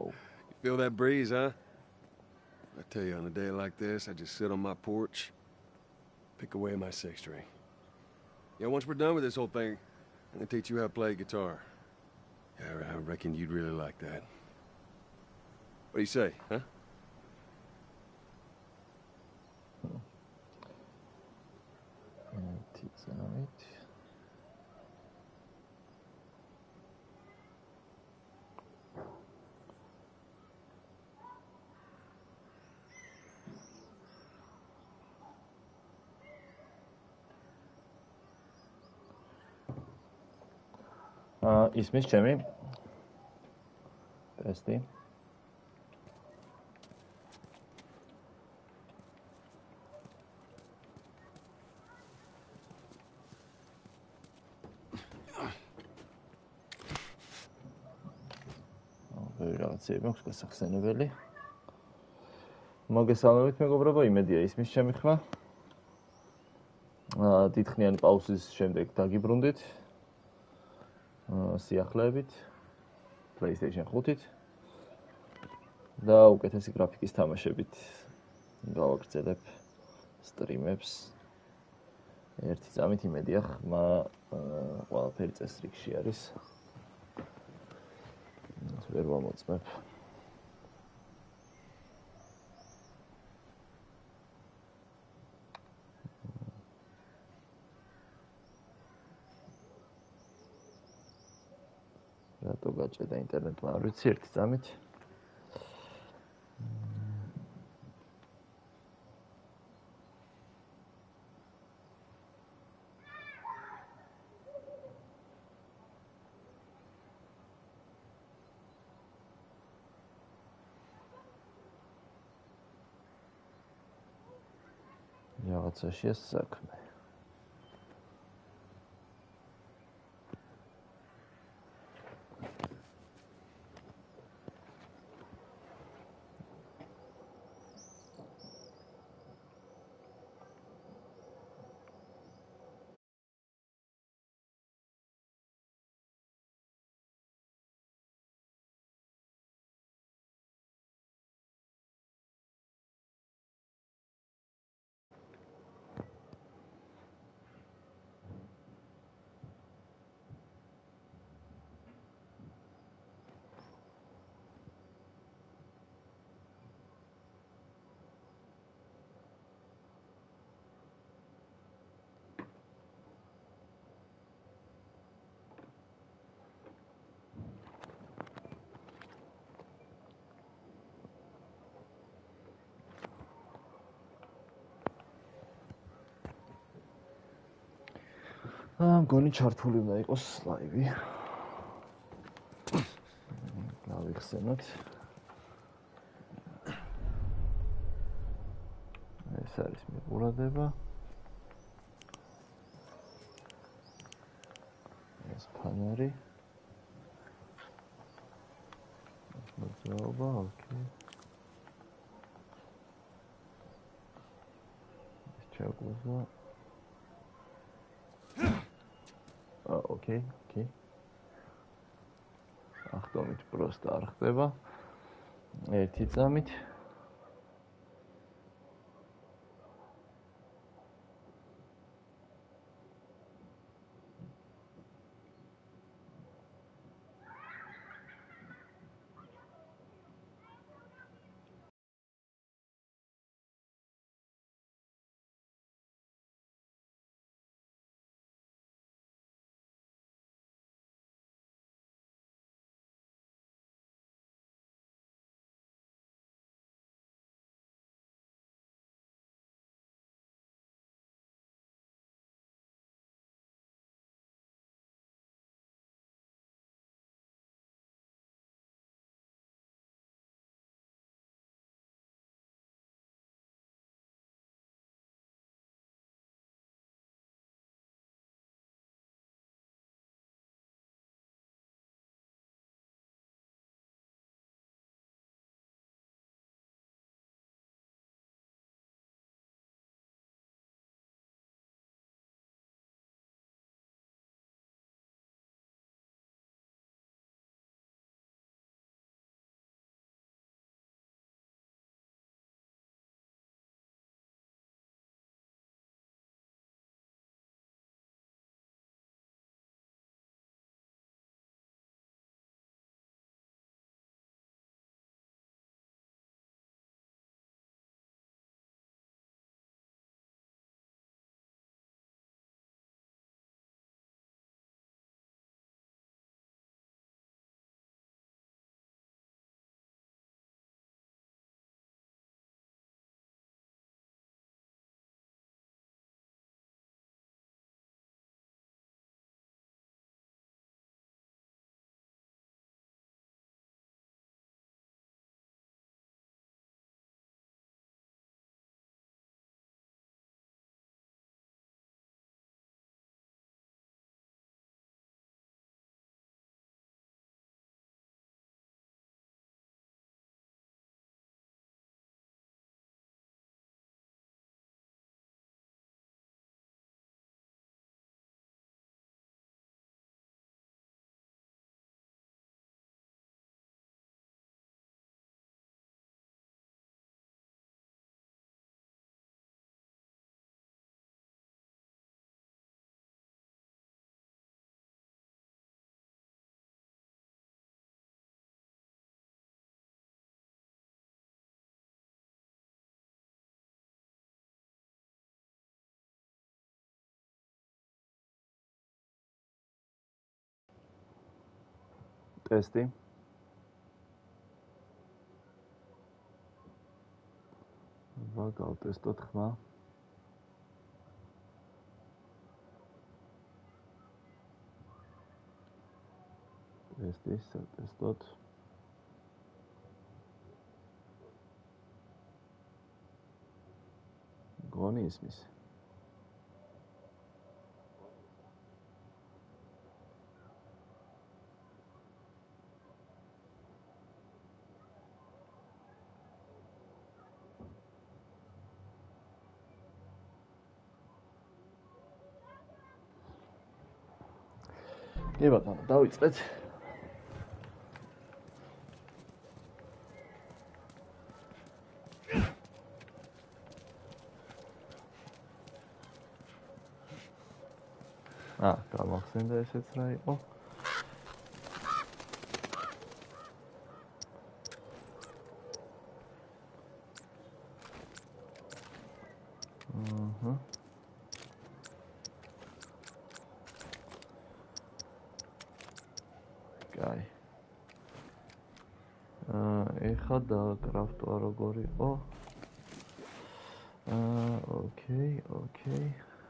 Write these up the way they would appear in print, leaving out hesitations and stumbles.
You feel that breeze, huh? I tell you, on a day like this, I just sit on my porch, pick away my six string. Yeah, once we're done with this whole thing, I'm gonna teach you how to play guitar. Yeah, I reckon you'd really like that. What do you say, huh? ისმის ჩემი ტესტი. რაღაცები მაქვს გასახსენებელი. მოგესალმებით მეგობრებო, იმედია ისმის ჩემი ხმა. დიდხნიანი პაუზის შემდეგ დაგიბრუნდით. სიახლეებით PlayStation 5-ით და უკეთესი გრაფიკის თამაშებით გავაგრძელებ სტრიმებს. ერთი წამით იმედია ხმა ყველაფერი წესრიგში არის. ვერ ვამოწმებ. რატო გაჭედა ინტერნეტმა არ ვიცი ერთი წამით. რაღაცაშია საქმე. მგონი ჩართული უნდა იყოს ლაივი. გავიხსენოთ. ეს არის მიყურადება. ეს ფანარი. მოძრაობა, ოკეი. ეს ჩაგვიზა. ოკეი. ახდომით პროსტა არ ხდება. ერთი წამით ტესტი. გავტესტოთ ხმა. ტესტოთ. გონი ისმის. კი ბატონო, დავიწყეთ. გამახსენდა ესეც რა იყო. კაი. ეხა დაკრაფტვა როგორ იყო. ოკეი.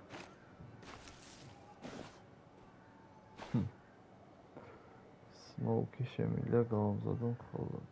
Smoke შემიძლია გავამზადო მხოლოდ.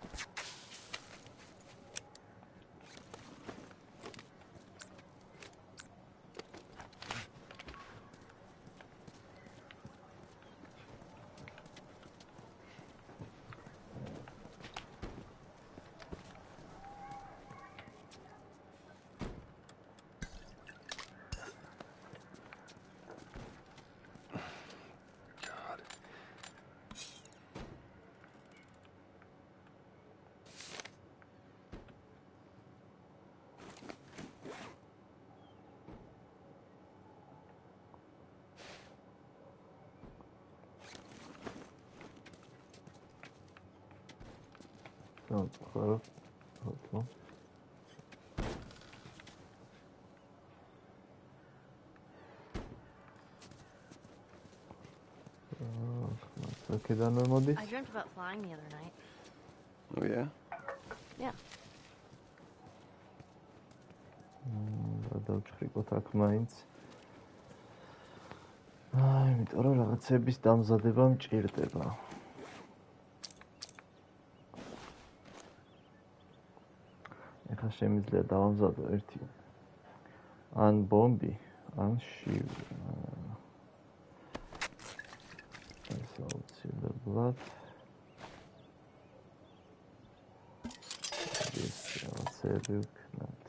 Хорошо. I dreamt about flying the other night. Oh, yeah? Yeah. დავჭრიკოთ აქ მაინც. იმიტომ რომ რაღაცების დამზადება მჭირდება. ეხლა შემიძლია დავამზადო ერთი ან ბომბი, ან შივი. ეს აუცილებლად. ეს რაღაცები ვქნათ.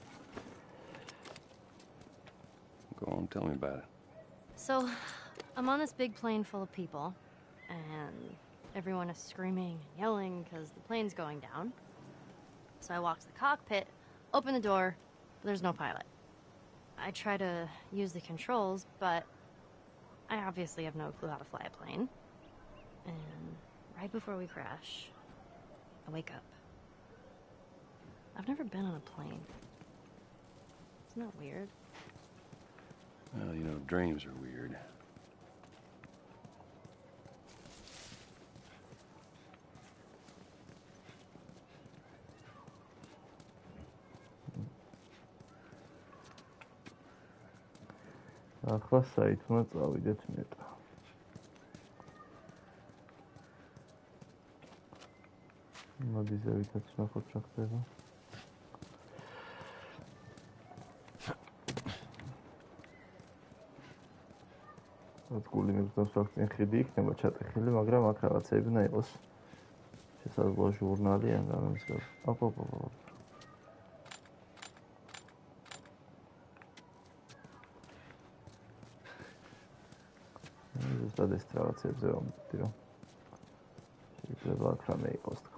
Go on, tell me about it. So, I'm on this big plane full of people, and everyone is screaming and yelling because the plane's going down. So I walk to the cockpit, open the door, but there's no pilot. I try to use the controls, but I obviously have no clue how to fly a plane. And right before we crash, I wake up. I've never been on a plane. Isn't that weird? Well, you know, dreams are weird. ახლა საითმა წავიდეთ მეტა. მოდი ზევითაც ნახოთ რა ხდება. გული მიგზავს აქ წინ ხიდი იქნება ჩატეხილი, მაგრამ აქ რაღაცები უნდა იყოს. შესაძლოა ჟურნალი ან გამოსგავს. ოპ. ზუსტად ეს რაღაცებზე ვამბობდი, რომ შეიძლება აქ რამე იყოს თქო.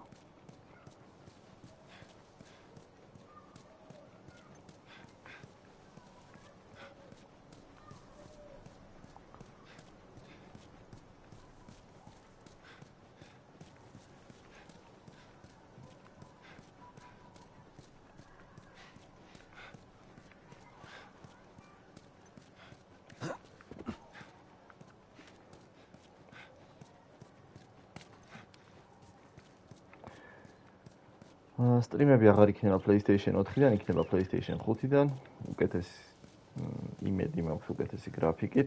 სტრიმები აღარ იქნება PlayStation 4-დან, იქნება PlayStation 5-დან. უკეთესი იმედი მაქვს უკეთესი გრაფიკით.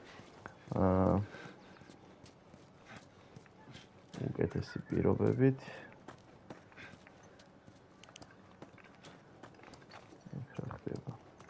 უკეთესი პირობებით. რა ხდება?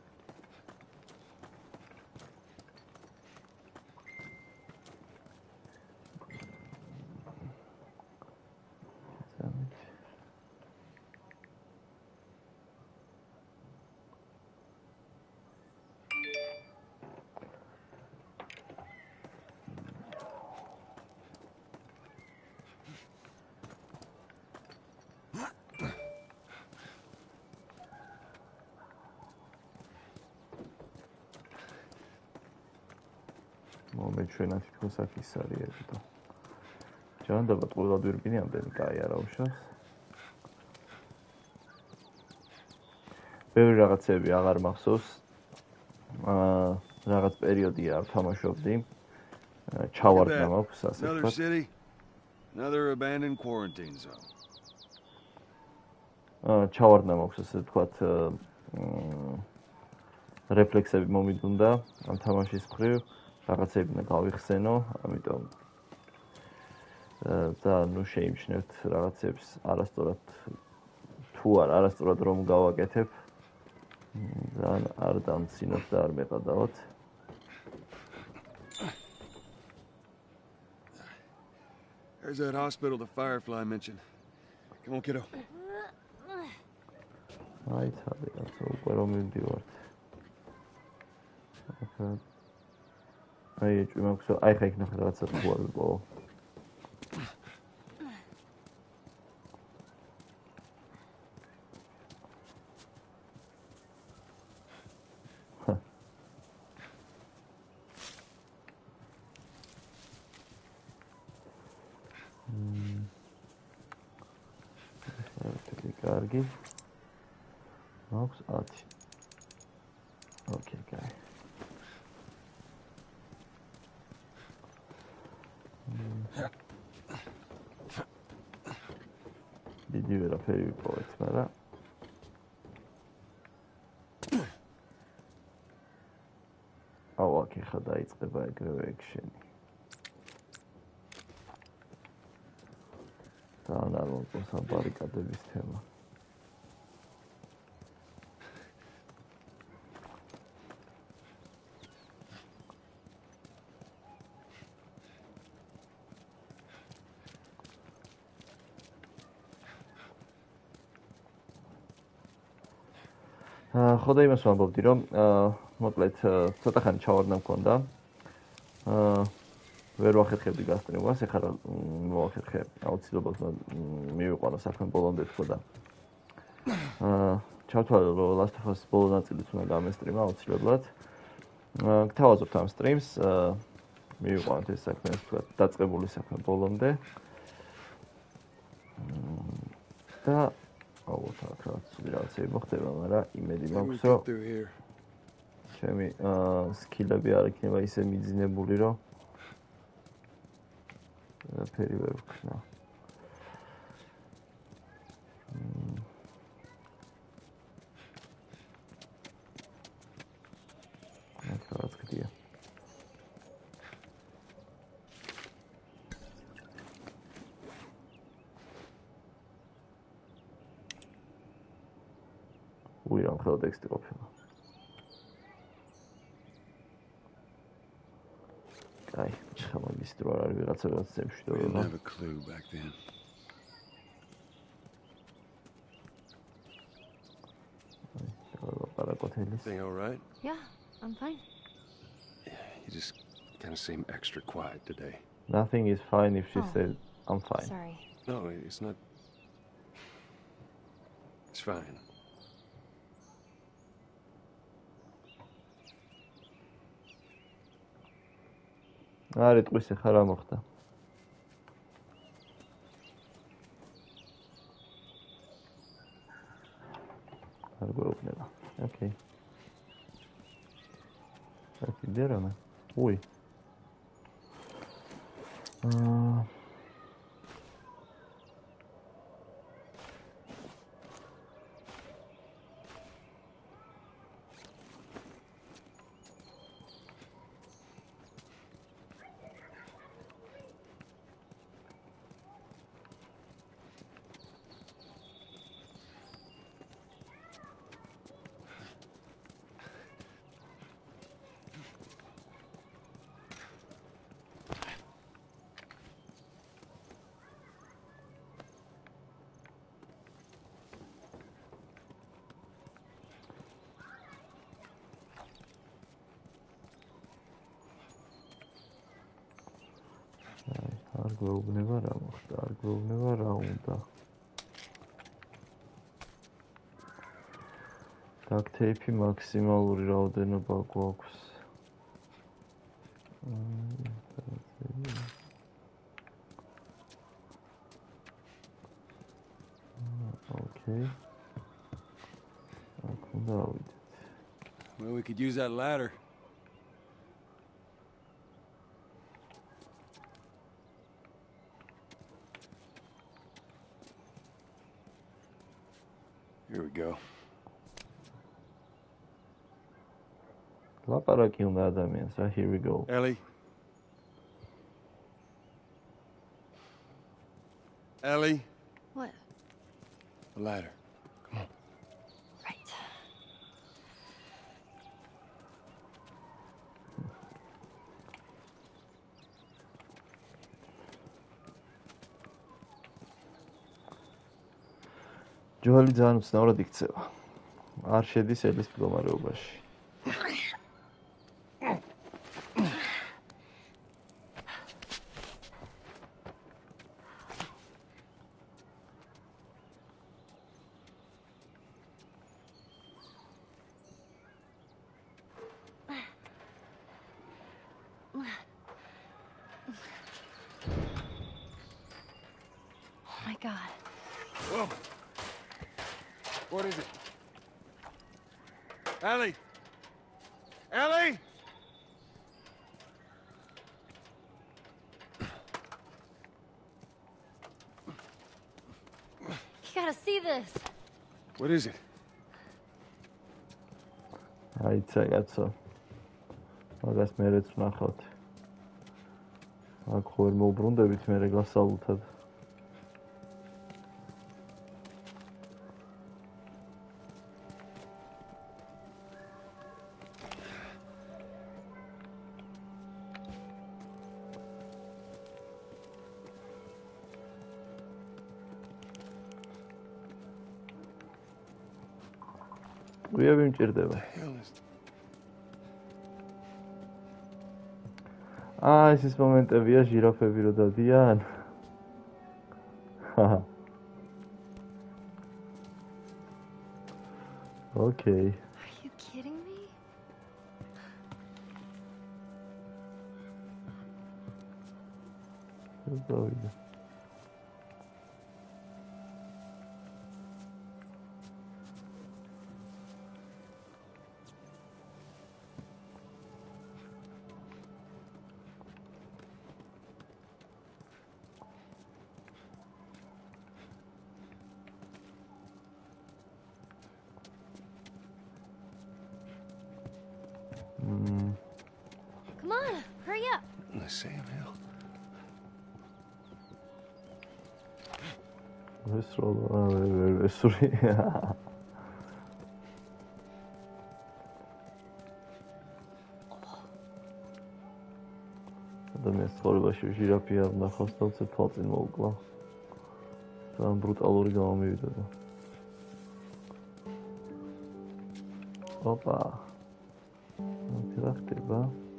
მომე ჩვენა თითქოს აქ ის არის ერთო. ჯანდაბა ყველა დვირბინი ამდენი კაი არა უშავს. ბევრი რაღაცები აღარ მახსოვს. რაღაც პერიოდია არ თამაშობდი. ჩავარდნა მაქვს ასე Another ვთქვათ. city, another abandoned quarantine zone. ჩავარდნა მაქვს ასე ვთქვათ. რეფლექსები მომიდუნდა ამ თამაშის მხრივ. რაღაცები უნდა გავიხსენო, ამიტომ და ნუ შეიმჩნევთ რაღაცებს არასწორად თუ არასწორად რომ გავაკეთებ. ძალიან არ დამცინოთ და არ მეყადავთ. There's that hospital the Firefly mentioned. Come on, kiddo. აი თავი, ასე უკვე რომ მივდივართ. აი ეჭვი მაქვს, აი ხა იქ ნახე რაღაცა ხუარი ყო. კარგი. მაქვს 10. ოკეი, კაი. დიდი ვერაფერი ვიპოვეთ, მაგრამ აუ, აქ ხა დაიწყება ეგრევე ექშენი. ძალიან არ მომწონს ამ ბარიკადების თემა. ხოდა იმას ვამბობდი, რომ მოკლედ ცოტა ხანი ჩავარდნა მქონდა. ვერ ვახერხებდი გასტრიმებას, ეხლა რა მოვახერხე, აუცილებლად მივიყვანო საქმე ბოლომდე თქო და ჩავთვალე, რომ Last of Us ბოლო ნაწილიც უნდა გამესტრიმა აუცილებლად. გთავაზობთ ამ სტრიმს, მივიყვანოთ ეს საქმე, თქვა, დაწყებული საქმე ბოლომდე. და ალბათ აქ რაღაცები მოხდება, მაგრამ იმედი მაქვს, რომ ჩემი სკილები არ იქნება ისე მიძინებული, რომ ფერი ვერ ვქნა. რაც გდია. უირამ ხელო ტექსტი ყოფილა. აი, ჩამოდის თუ არ არის ვიღაცებაც შემშვიდობა. We didn't have a clue back then. Everything all right? Yeah, I'm fine. You just kind of seem extra quiet today. Nothing is fine if she Oh. said, I'm fine. Sorry. No, it's not. It's fine. არის ტყვის ხა რა მოხდა? არ გვეუბნება. ოკეი. აკი დერანა. უი. გვეუბნება რა მოხდა, არ გვეუბნება რა უნდა. დაქ-თეიფი მაქსიმალური რაოდენობა გვაქვს. Okay. Well, we could use that ladder. Here we go. ლაპარაკი უნდა ადამიანს, რა, here we go. Ellie. Ellie. What? The ladder. Come on. Right. ჯოელი ძალიან უცნაურად იქცევა. არ შედის ელის მდგომარეობაში. Oh my God. Whoa. What is it? Ellie! Ellie! You gotta see this. What is it? აიცა კაცო. მაგას მერეც ვნახავთ. აქ ხო ვერ მოვბრუნდებით მერე გასალუთად. გვიები მჭირდება. ეს ის მომენტებია ჟირაფები რო დადიან. Okay. Are you kidding me? დავიდა. Come on, hurry up. Let's see him, hell. Sorry. ადამიანს ცხოვრებაში ჟირაფი არ ნახავს და უცებ თვალწინ მოუკლა. ძალიან ბრუტალური გამომივიდა და. ოპა. რა ხდება?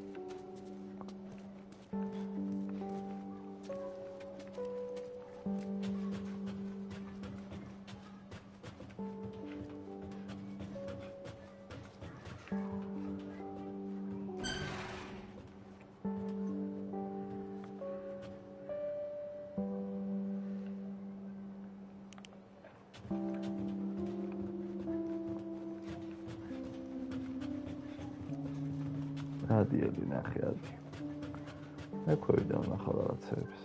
ადიელი ნახე ადი. მე ქვევიდან ვნახავ რაღაცებს.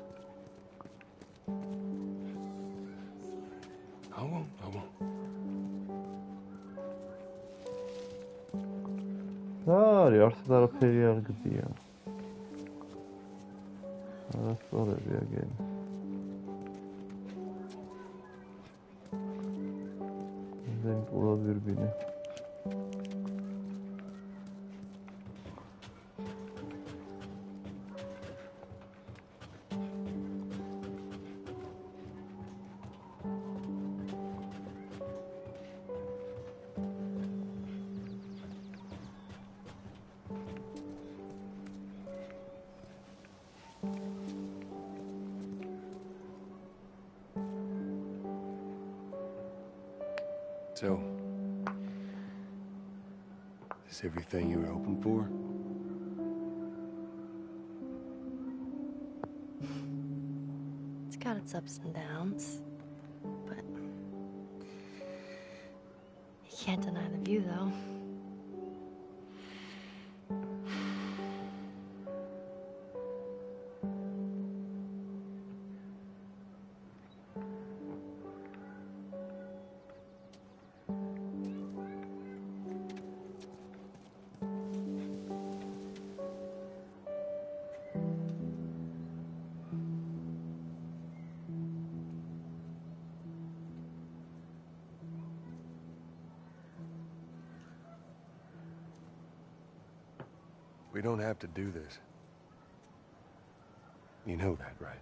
აუ. არც არაფერი არ გდია. არასწორები აგენ. δεν პულად ვირბინე. So, is everything you were hoping for? It's got its ups and downs, but you can't deny the view, though. We don't have to do this. You know that, right?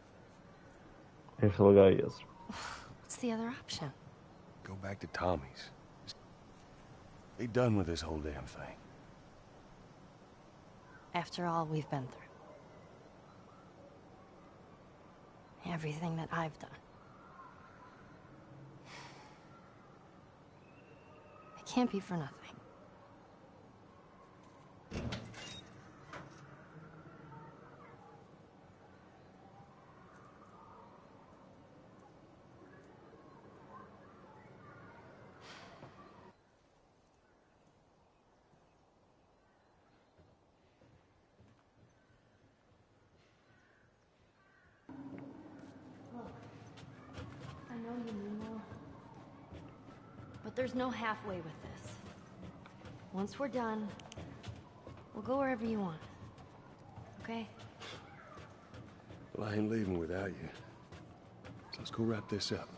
What's the other option? Go back to Tommy's. Just be done with this whole damn thing. After all we've been through. Everything that I've done. It can't be for nothing. I know you mean well. But there's no halfway with this. Once we're done, we'll go wherever you want. Okay? Well, I ain't leaving without you. So let's go wrap this up.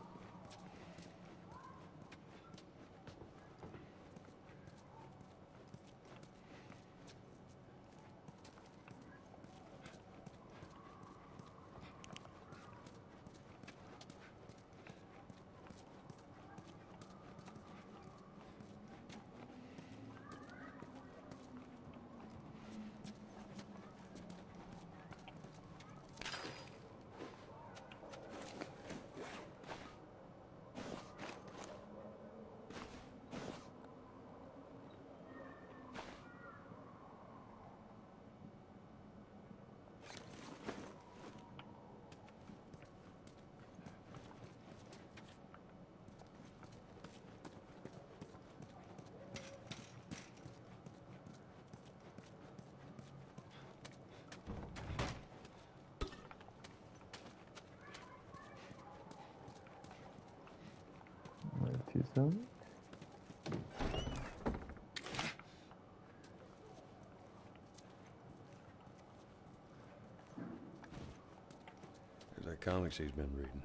There's that comic she's been reading.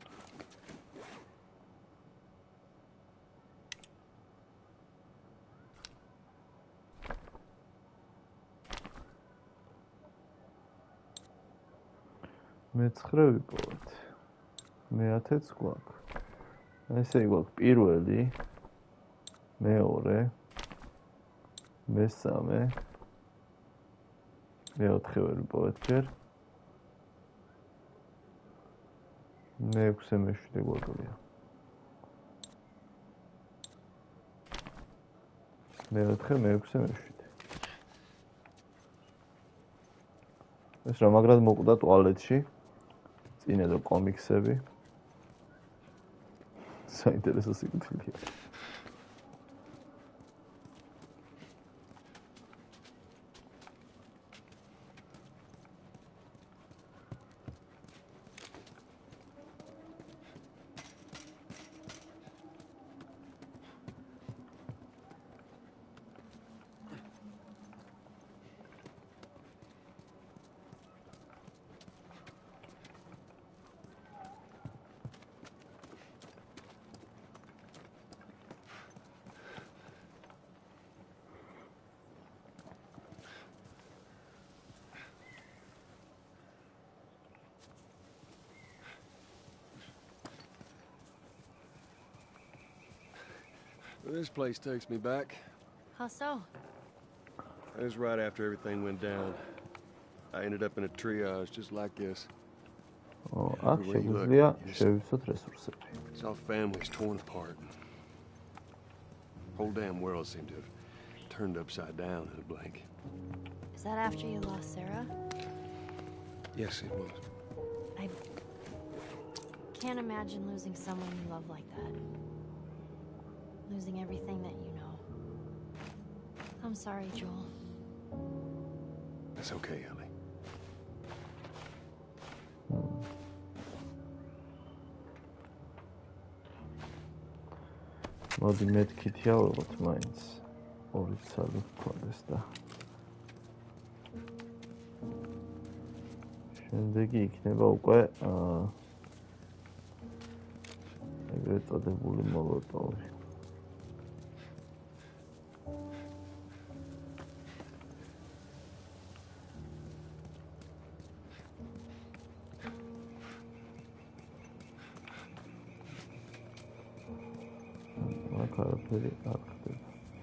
მეცხრე ვიპოვეთ. მეათეც გვაქვს. ესე იგი გვაქვს პირველი, მეორე, მესამე, მეოთხე ვერ ვიპოვეთ ჯერ. მეექვსე, მეშვიდე გვაქვს. მეოთხე, მეექვსე, მეშვიდე. ეს რა მაგრად მოკვდა ტუალეტში. წინ ეძო კომიქსები. საინტერესო სიკეთილია. This place takes me back. How so? It was right after everything went down. I ended up in a triage just like this. აქ შეგვიძლია შევიცოთ რესურსები. Saw families torn apart. Whole damn world seemed to have turned upside down in a blink. Is that after you lost Sarah? Yes, it was. I can't imagine losing someone you love like that. Losing everything that you know. I'm sorry, Joel. It's okay, Ellie. მოდი მეთქითი ავიღოთ მაინც. 2 წელი გქონდეს და შემდეგი იქნება უკვე ეგრეთ წოდებული მოლოტოვი. Very active.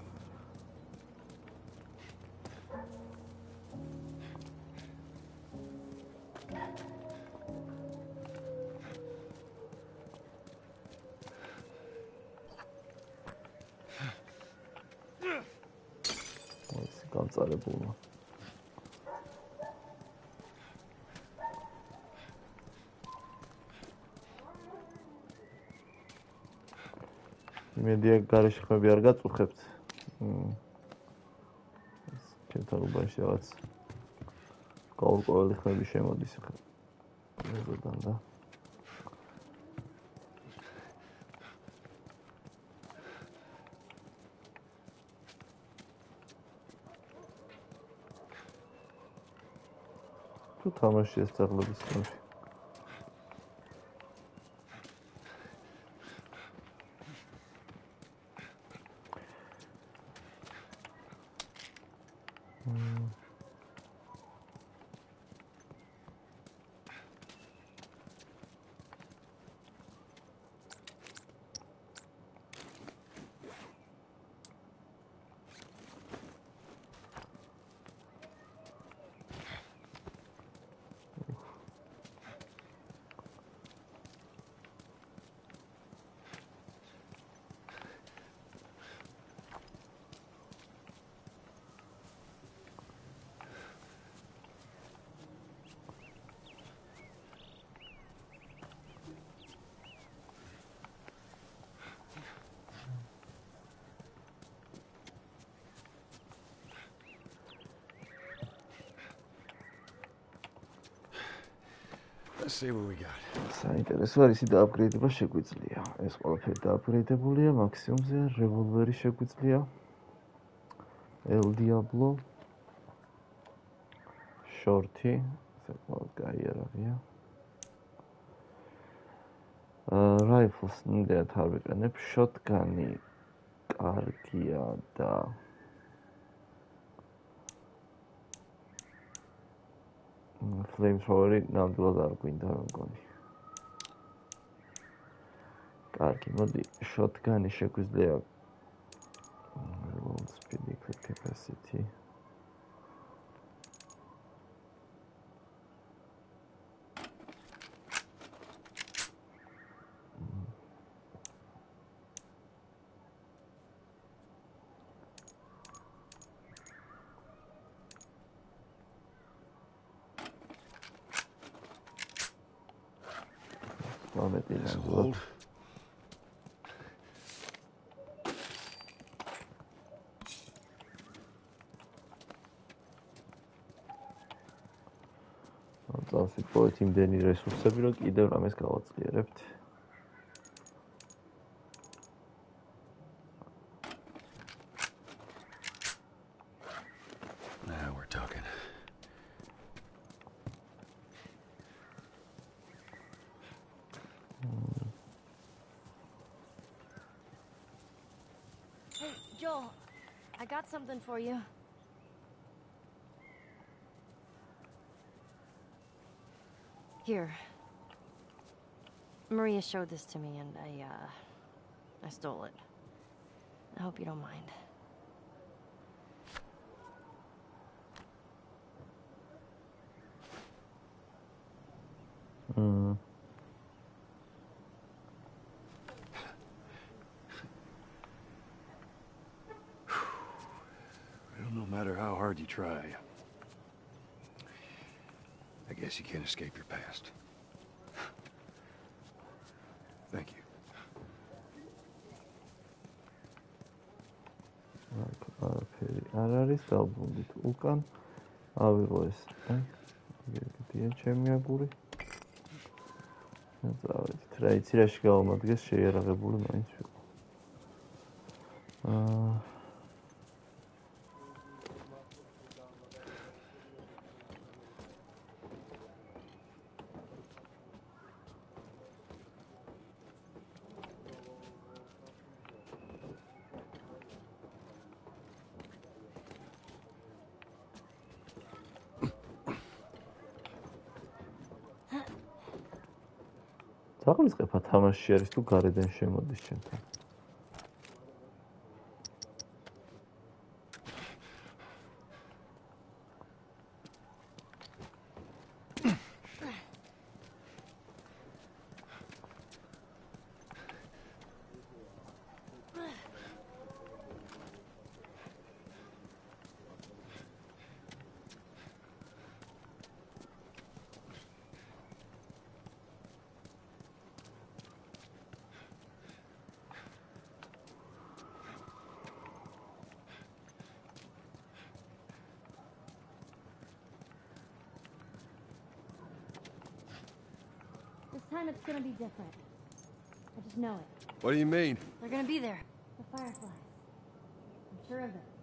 What's განწარებულმა. იმედია გარეშე ხმები არ გაწუხებთ. ჩემთან უბანში რაღაც გაურკვეველი ხმები შემოდის ხა. მეზოდან და თუ თამაში ეს წაღლების ხმები. Let's see what we got. საინტერესო არის დააპგრეიდება შეგვიძლია. ეს ყველაფერი დააპგრეიდებულია, მაქსიმუმზე რევოლვერი შეგვიძლია. El Diablo შორტი, საკმაოდ გაიარაღია. Rifles ნამდვილად არ ვიყენებ, shotgun-ი კარგია და flamethrower-ი ნამდვილად არ გვინდა მე მგონი. კარგი, მოდი shotgun-ი შეგვიძლია reload speed, click capacity. Hold. წავსვით იმდენი რესურსები, რომ კიდევ რამეს გავაძლიერებთ. Now we're talking. Hey, Joel, I got something for you. Here. Maria showed this to me and I stole it. I hope you don't mind. No matter how hard you try, I guess you can't escape your past. Thank you. არაფერი არ არის დავბრუნდით უკან ავიღო ეს ეგეთია ჩემი აგური წავედით რა იცი რაში გავამადგეს შეიარაღებული მაინც ვიყო წაღვისყება თამაში არის თუ გარედან შემოდის ჩემთან This time it's gonna be different. I just know it. What do you mean? They're gonna be there. The Fireflies. I'm sure of it.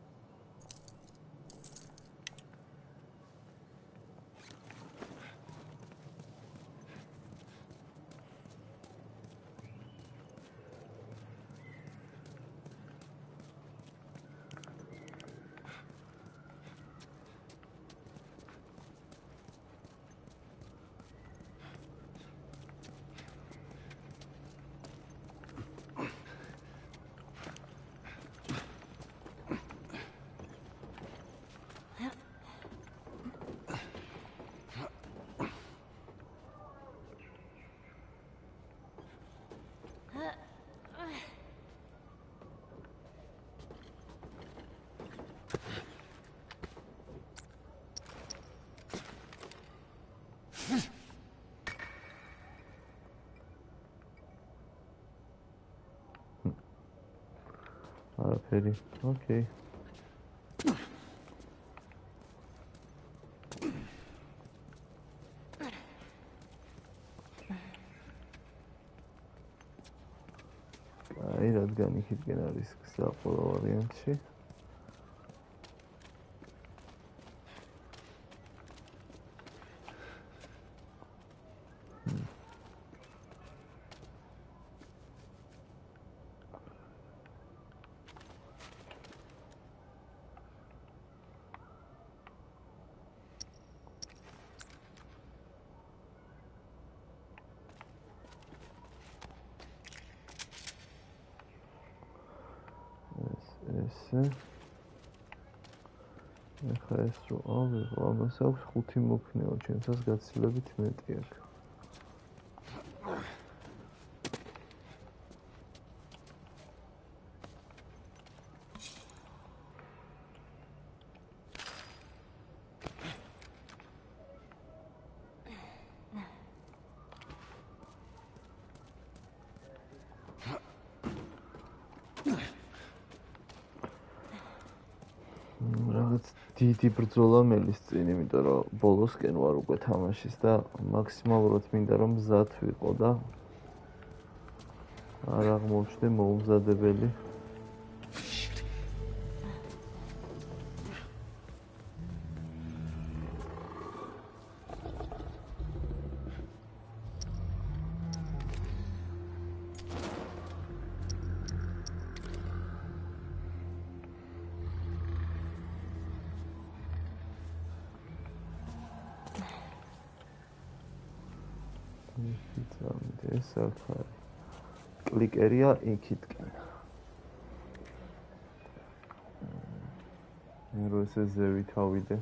არაფერი ოკეი აი რადგან იქიდან არის გზა ყველა ვარიანტში ეხლა ეს რო ავიღო, ამას აქვს 5 მოქნეო, ჩემსაც გაცილებით მეტი აქვს. დიდი ბრძოლა მელის წინ, იმიტომ რომ ბოლოსკენ ვარ უკვე თამაშის და მაქსიმალურად მინდა რომ მზად ვიყო და არ აღმოჩნდე მოუმზადებელი. ეს ახლა კლიკერია იქითკენ. მე რო ესე ზევით ავიდე.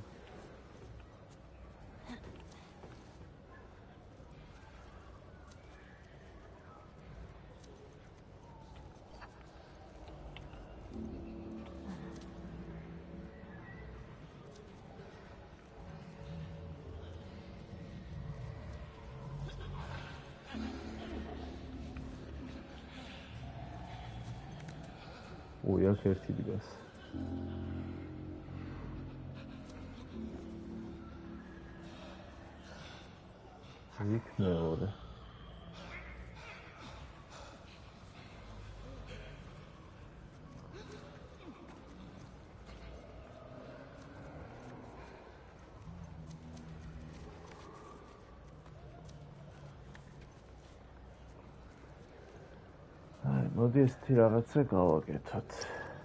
ოი, აქ ერთი დგას. იქ მეორე. მოდი ესეთი რაღაცა გავაკეთოთ.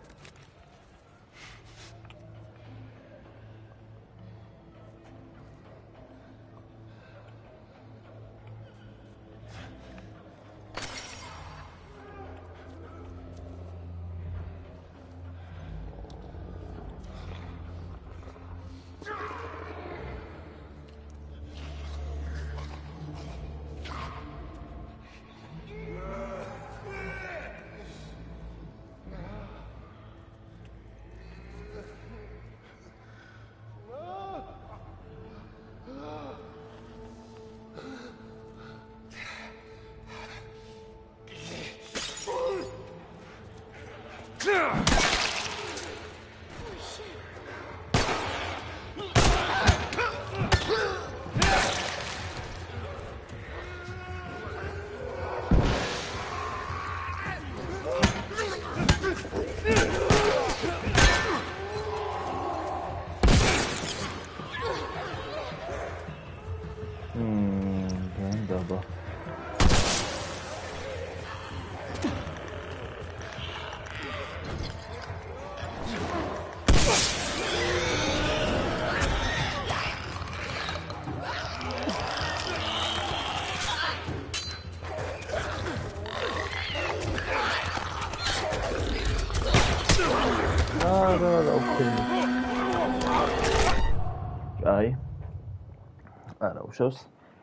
აი. არა, უშავს.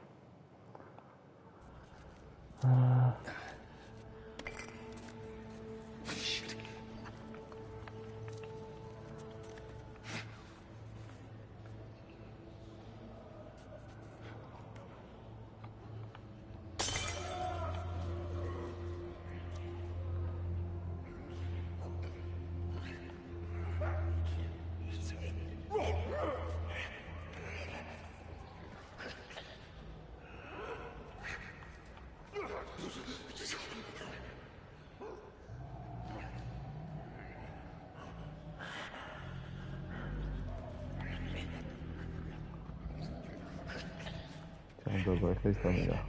Dobra, jak jest tam jechał.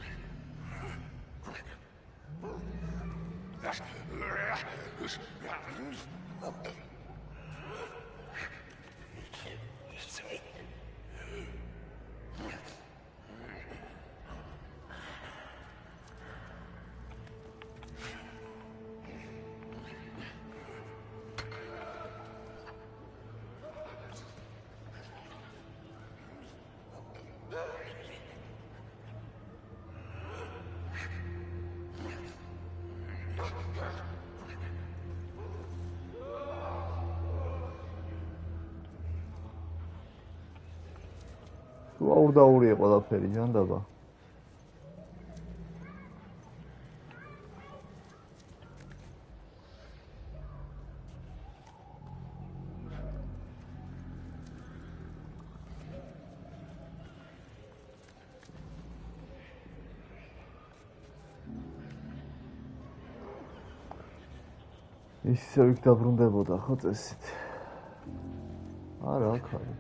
აურდაურია ყველაფერი ჯანდაბა. ისე იქ დაბრუნდებოდა ხო წესით. არა, აქ არის.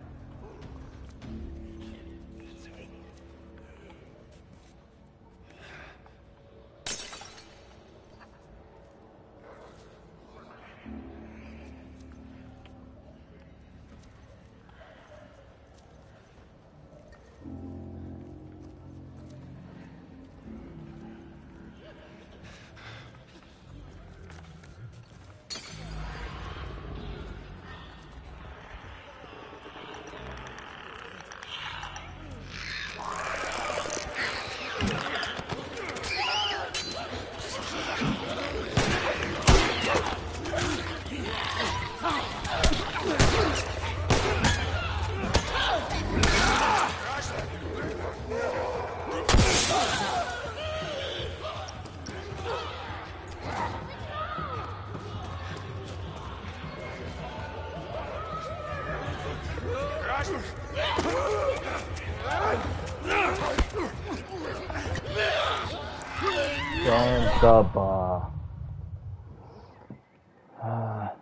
짠따바. 아.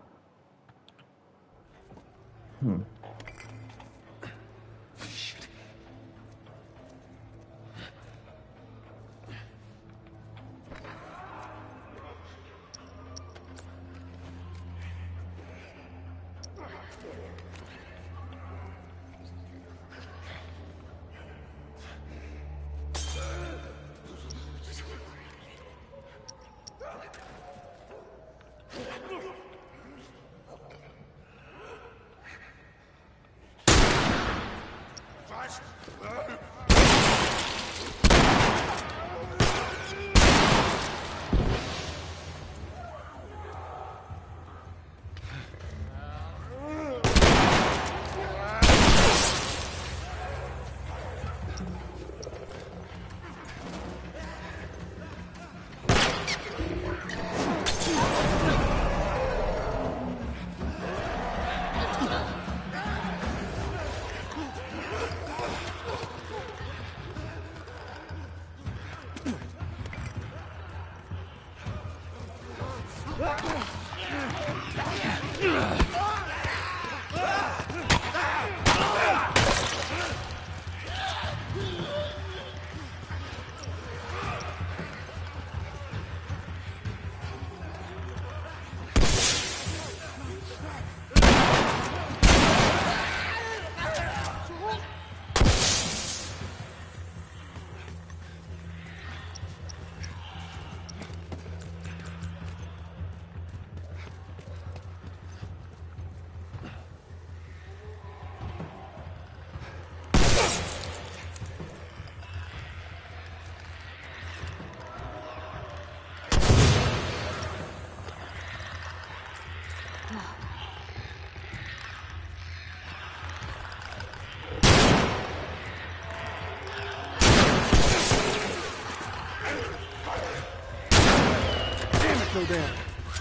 Slow down.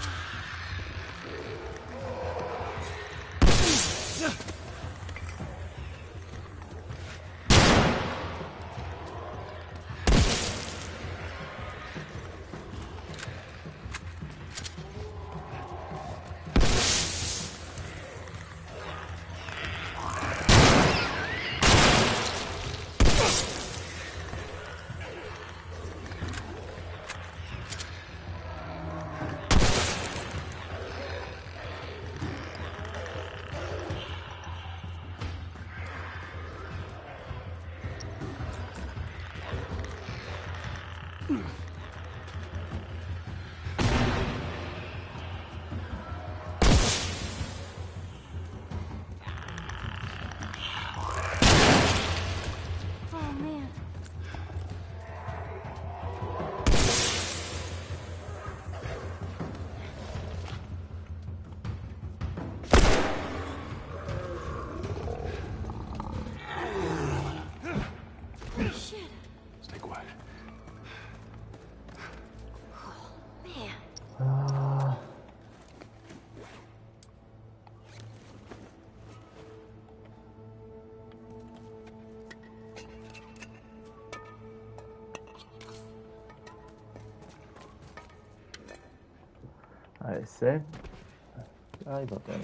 ესე აი ბატონო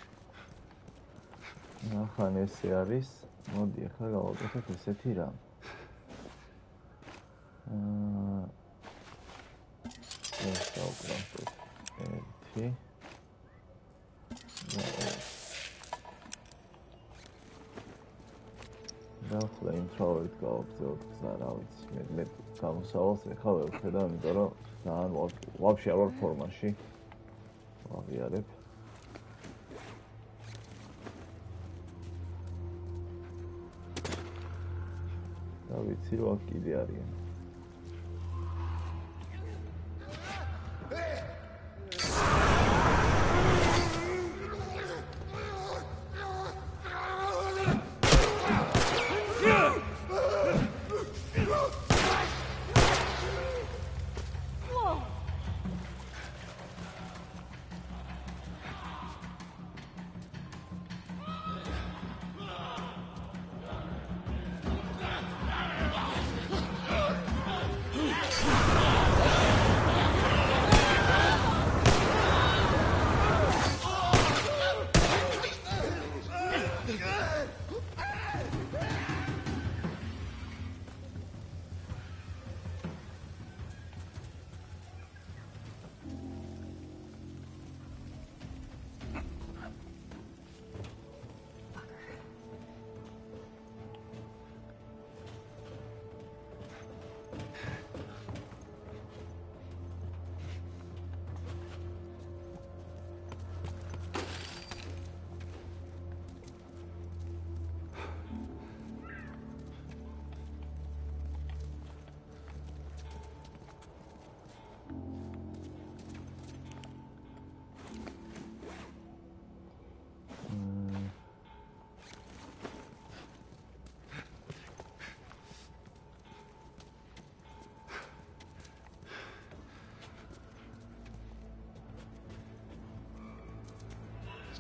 ახლა ესე არის მოდი ახლა გავაკეთოთ ესეთი რამ ეს დავკრავს ერთი და ახლა ინტროვერტ გავაკეთოთ და რა ვიცი მე გამოსავალს ეხლა ვერ ვხედავ იმიტომ რომ ძალიან ვაფშე არ ვარ ფორმაში აღიარებ და ვიცი რომ აქ კიდე არიან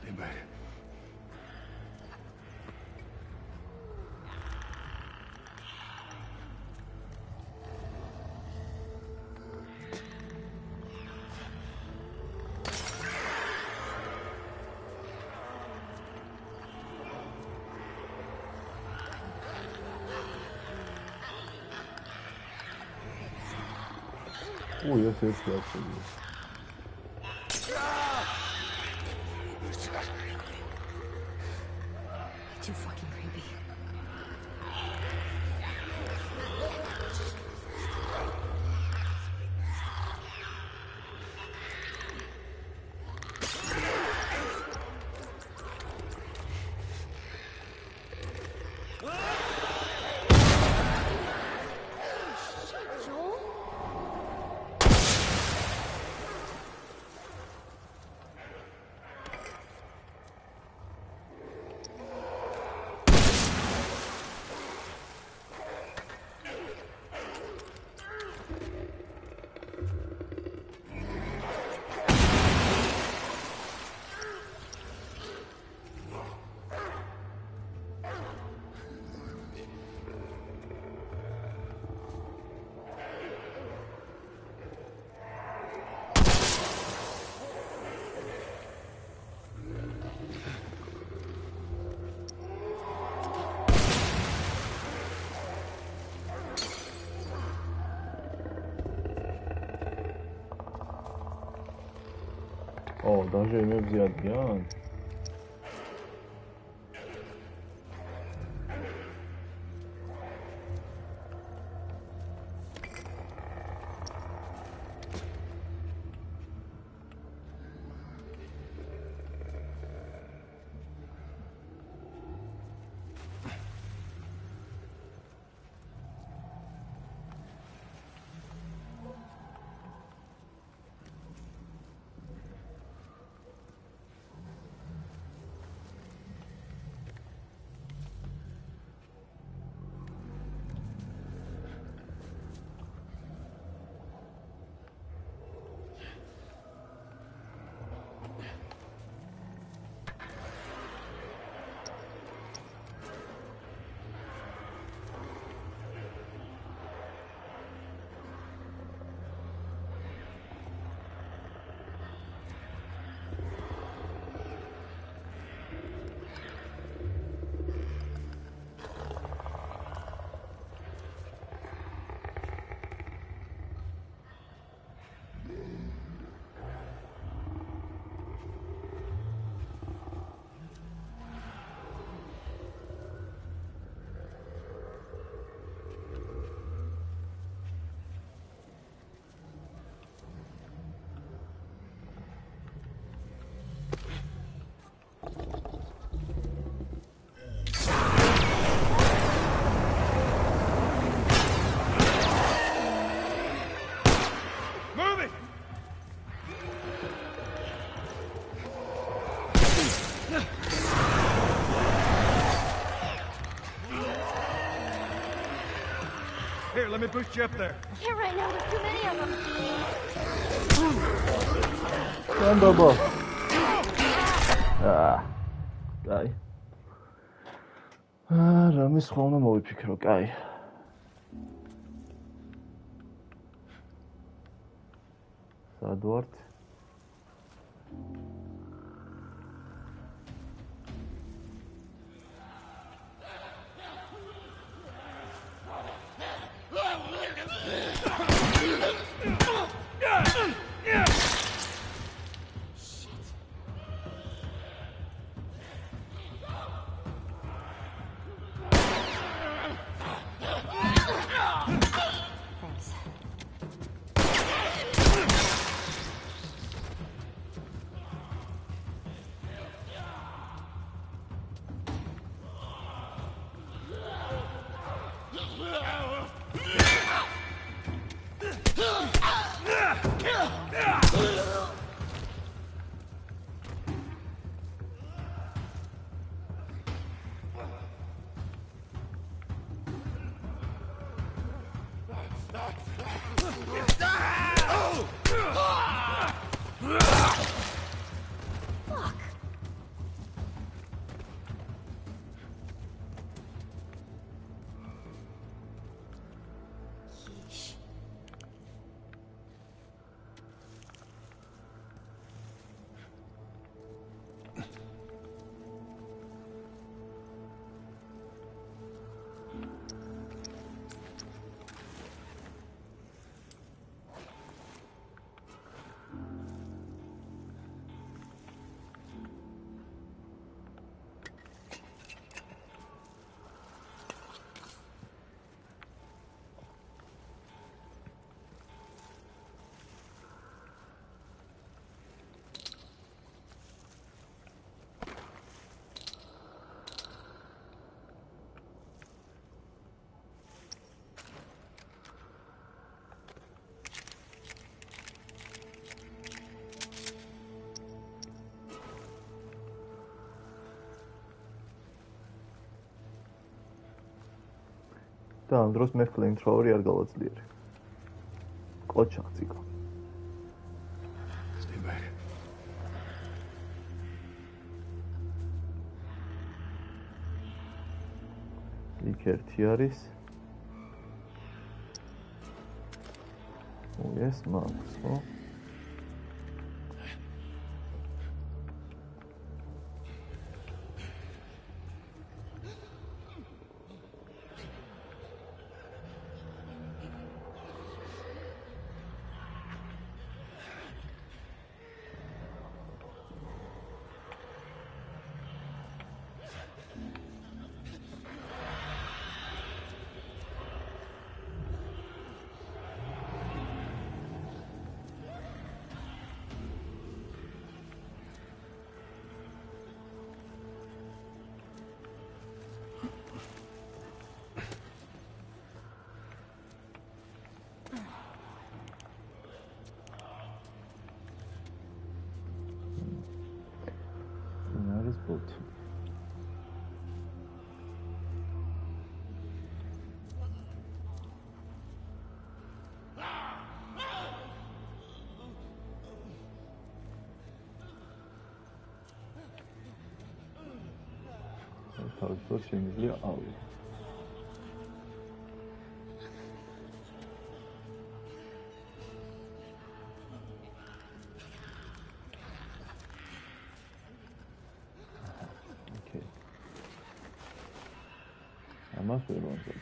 Anybody? Ya ses yaptı. Too fucking creepy. Даже имею взгляд Ян. Here, let me boost you up there. I can't right now, there's too many of them. Yan baba. Კაი. რამე სხვა უნდა მოვიფიქრო, კაი. სად ვართ? და ამ დროს მე ფლეიმთროვერი არ გავაძლიერე. ყოჩა წიკო. Stay back. იქ ერთი არის. Yes, Max, ხო? Boot. თავისუფლად შემიძლია ავი. Amaz ვერ ვამზადებ.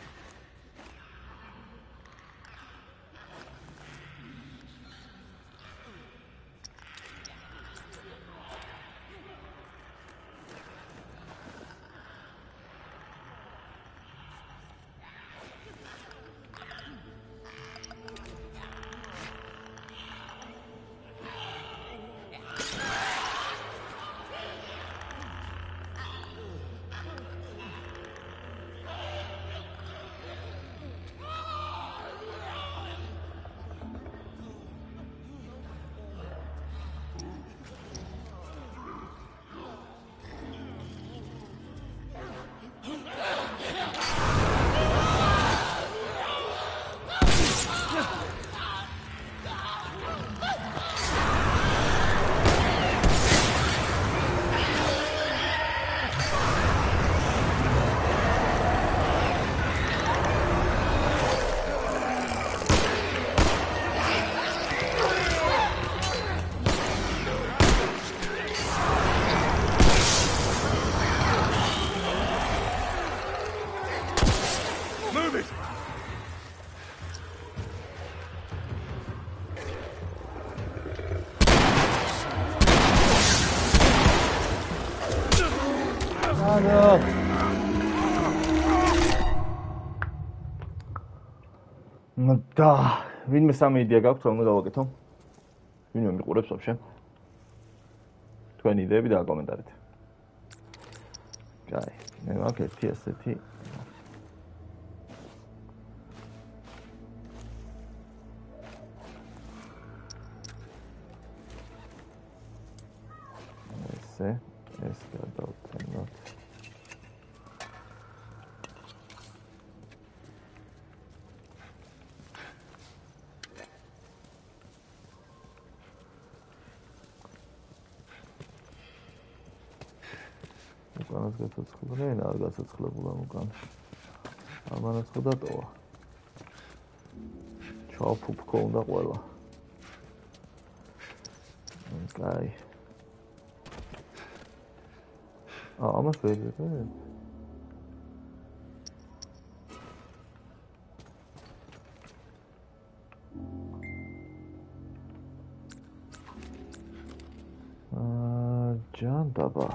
და ვინმე სამი იდეა გაქვთ რომ გავაკეთო? ვინმე მიყურებს ვაფშე? თქვენი იდეები და კომენტარით. კაი, მე მაქვს ერთი ასეთი ეს გადავტანოთ. უკანას გაცოცხლდნენ, არ გაცოცხლებულა უკან. ამანაც ხო დატოვა. ჩავფუფქო უნდა ყველა. კაი. ამას ვერ ვიყენებ. ჯანდაბა.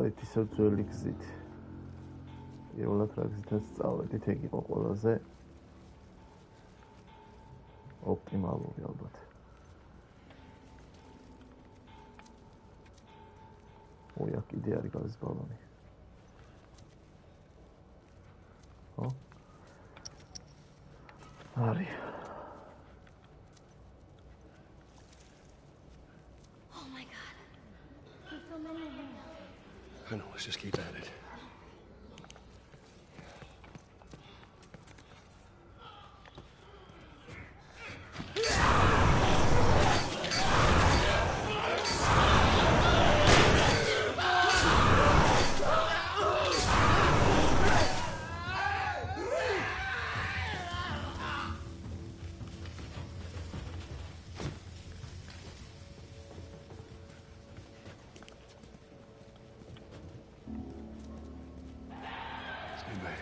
სწავლით ისევ ძველი გზით. პირველად რა გზითაც სწავლით, ეგ იყო ყველაზე ოპტიმალური ალბათ. ой, აქ კიდე არის გაზის ბალონი. ხო? არის. Oh my god. There's so many of them. I know, let's just keep at it. Stay back.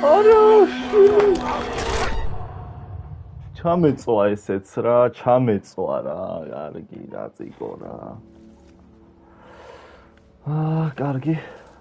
ჩამეწვა ესეც რა, ჩამეწვა რა, კარგი, დაწიკო რა. კარგი.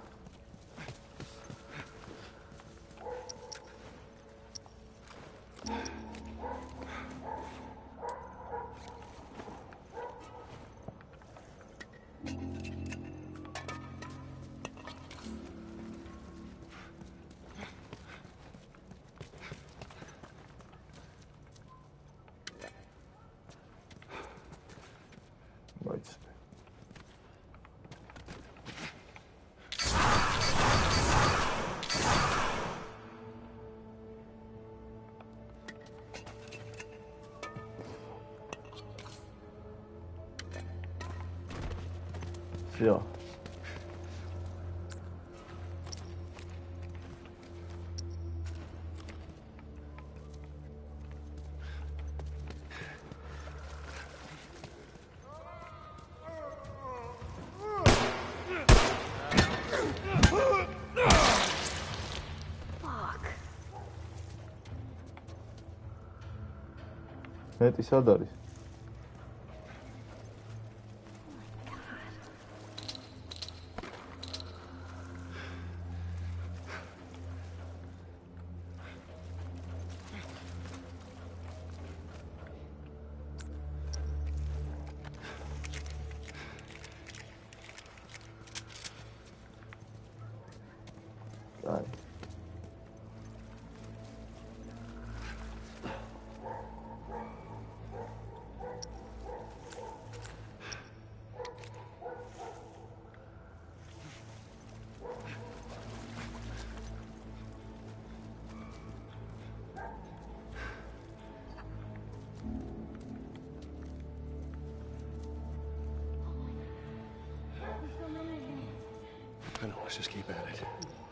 Всё. მეტი სად არის? I know, let's just keep at it.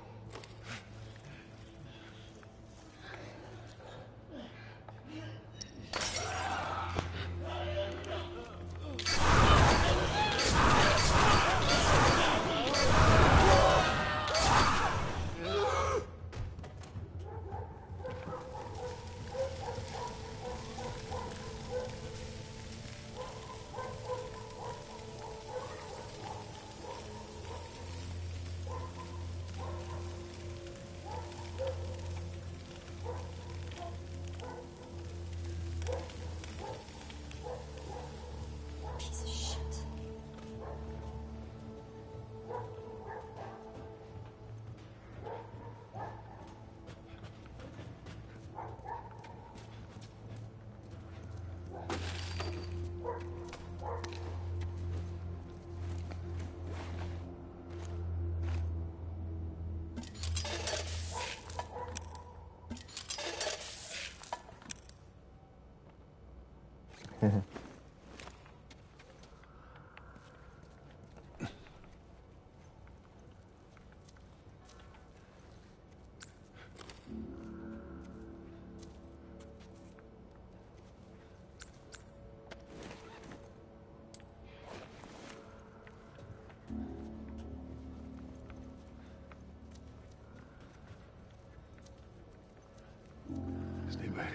Stay back.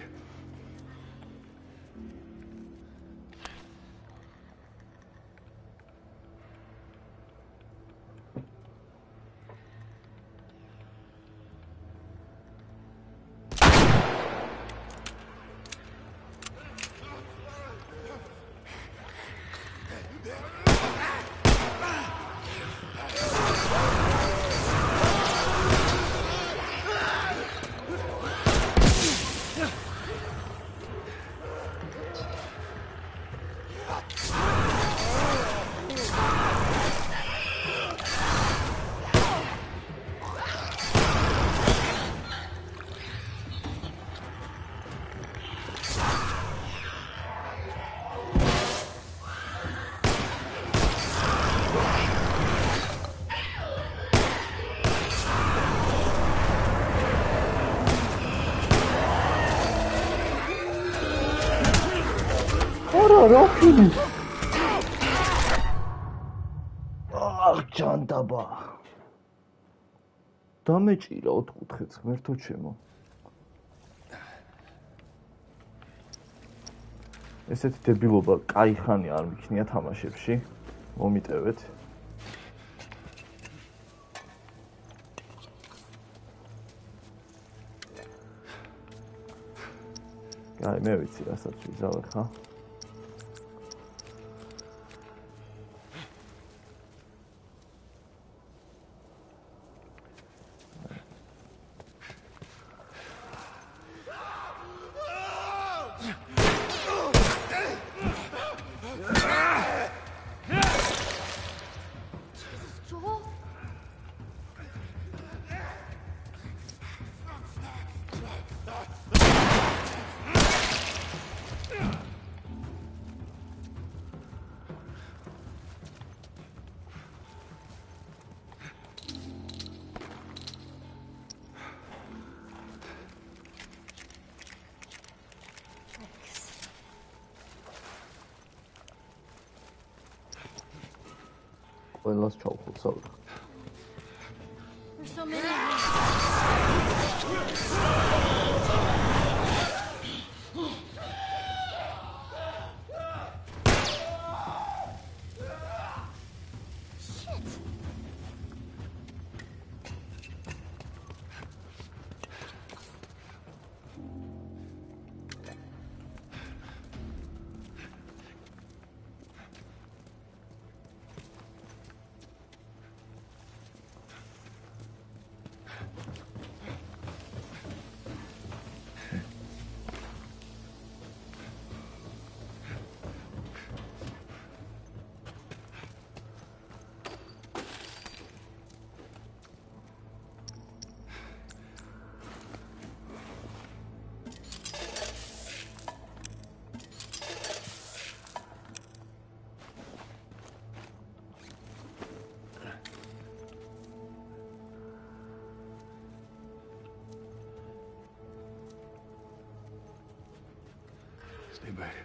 Rocky. Ach, Chandaba. დამეჭირა ოთხკუთხედს ღმერთო ჩემო. ესეთი დებილობა კაი ხანი არ მიქნია თამაშებში. მომიტევეთ. აი მე ვიცი რასაც ვიზავ ხა. ყველას ჩავხოთ საუბრ. There's so many of them. Stay back.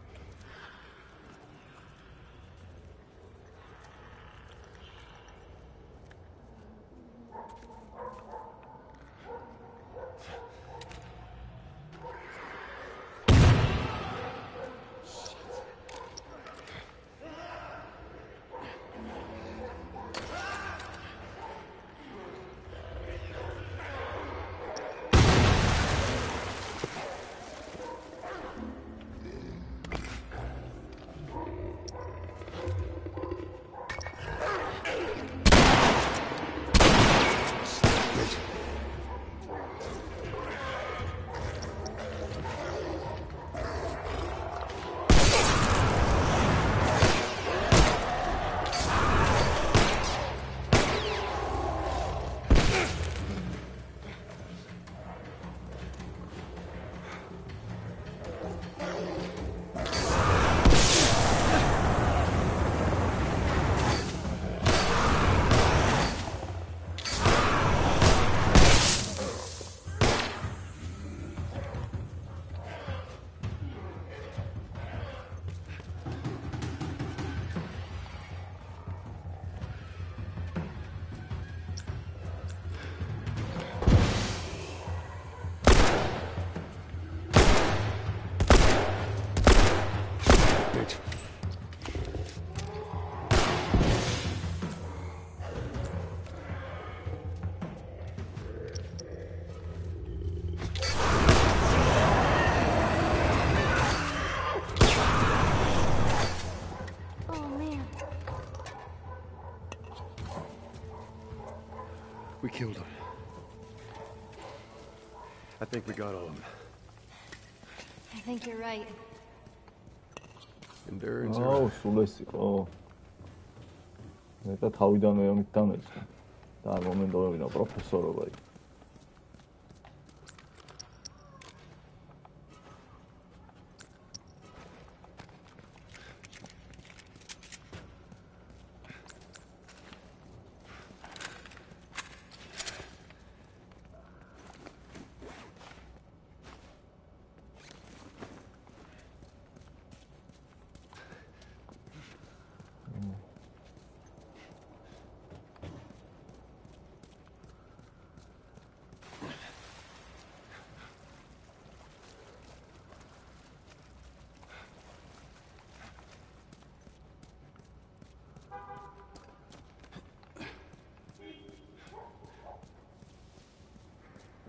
We killed him. I think we got all of them. I think you're right. Endurance. აუ, სულ ეს იყო. მე და თავიდანვე ამით დამეწყო. და არ მომენტოვებინა პროფესორობა იქ.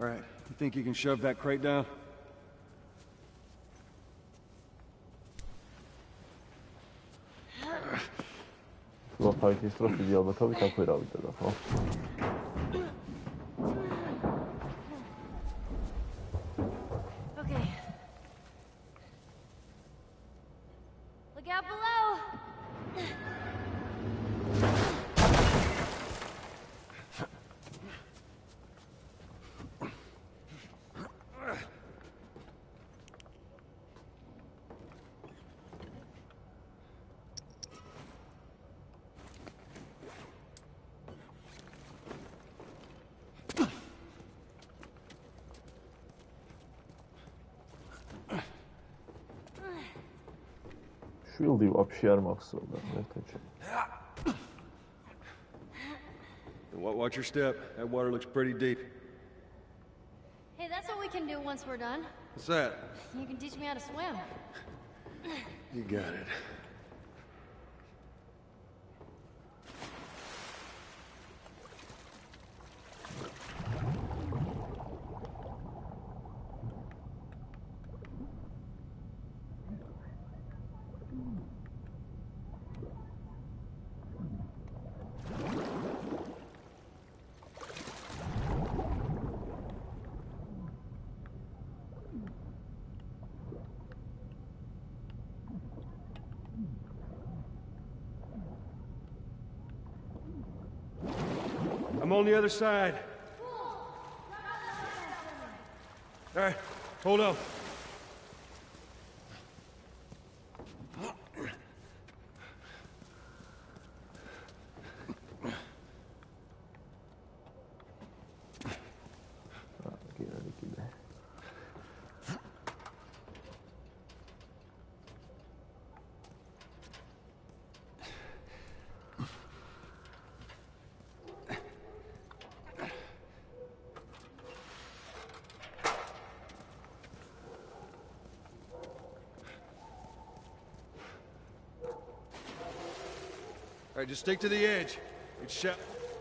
All right, you think you can shove that crate down? 수박파이티 스트러스 디아버터 비타코이라고 있더라고. Okay. Look out below! 쉴드 вообще армакс oldu. Watch your step. That water looks pretty deep. Hey, that's what we can do once we're done. What's that? You can teach me how to swim. You got it. I'm on the other side. All right, hold on. All right, just stick to the edge. It's shut.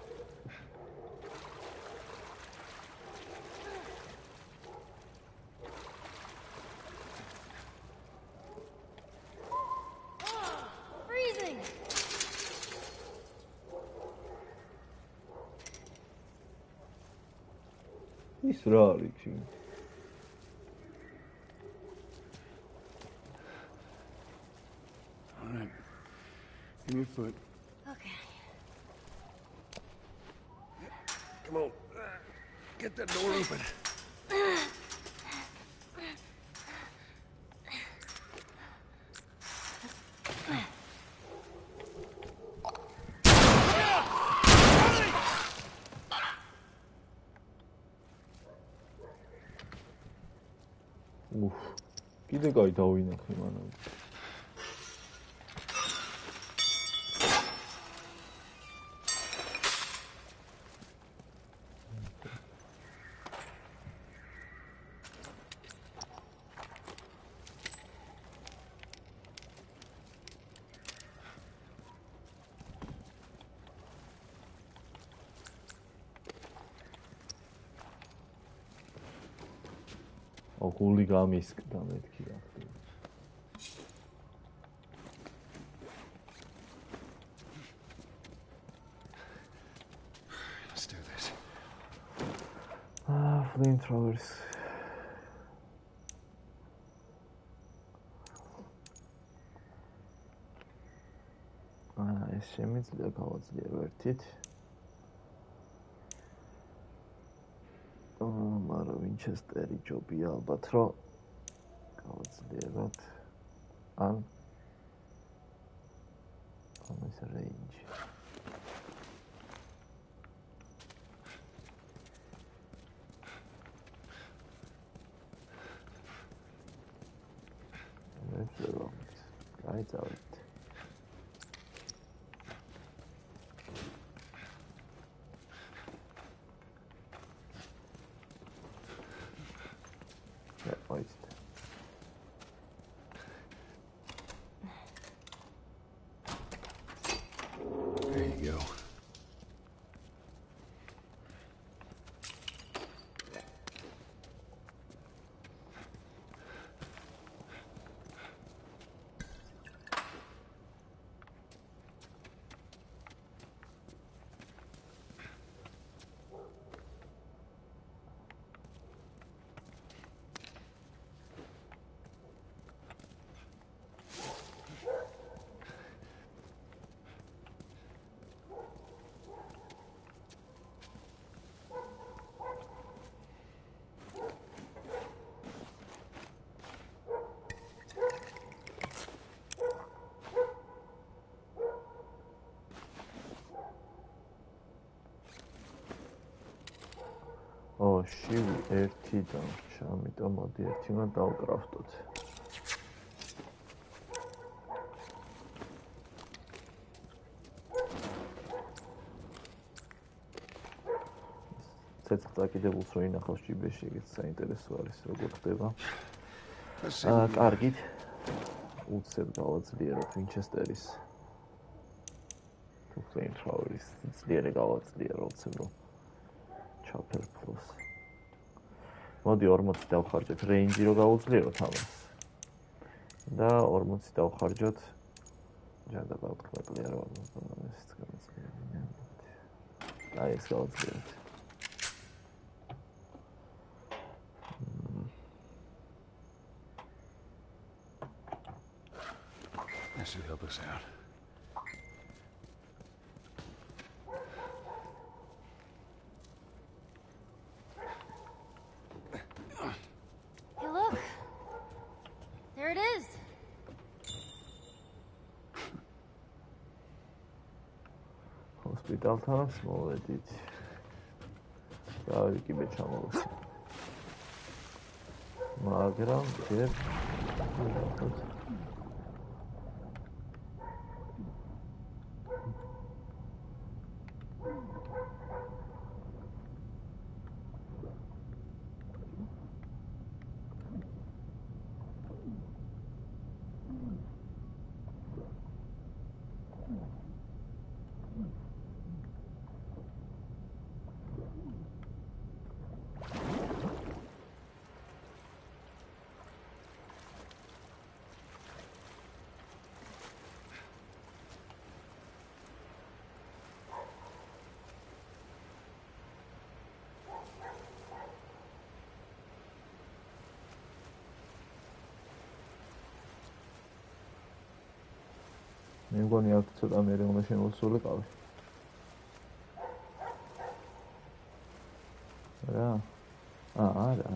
Freezing! İsrail için. All right. Give me your foot. Okay. Come on. Get that door open. 우, 기대가 다 오이네 그만하고. 고리감이 있을 그 다음에 기가. Let's do this. 아, flamethrowers. ეს შემიძლია გავაძლიერებთ. მაგრამ ვინჩესტერი ჯობია ალბათ რომ გავაძლიეროთ. ან ეს რეინჯი. გაიწავეთ. There you go. შივი 1 დამრჩა, ამიტომ მოდი ერთიდან დავკრაფტოთ. წაკიდებულს რო ინახავს ჭიბეში, ეგეც საინტერესო არის, როგორ ხდება. კარგით. უცებ გავაძლიეროთ ვინჩესტერის. თუ ფლეიმთროვერის ძლიერი გავაძლიერო უცებ რომ ჩაფერფლოს. მოდი 40 დავხარჯოთ რეინჯი რო გავუძლიეროთ ამას. და 40 დავხარჯოთ ჯანდაბალტყმეტლი არა ესეც გავაძლიერებინე. აი ეს გავაძლიეროთ. That should help us out. Hey, look. There it is. ჰოსპიტალთან მოვედით. დავიკიბე ჩამოვასი. მაგრამ ჯერ მე მგონი აქ ცოტა მერე უნდა შემოვსულიყავი. რა? არა.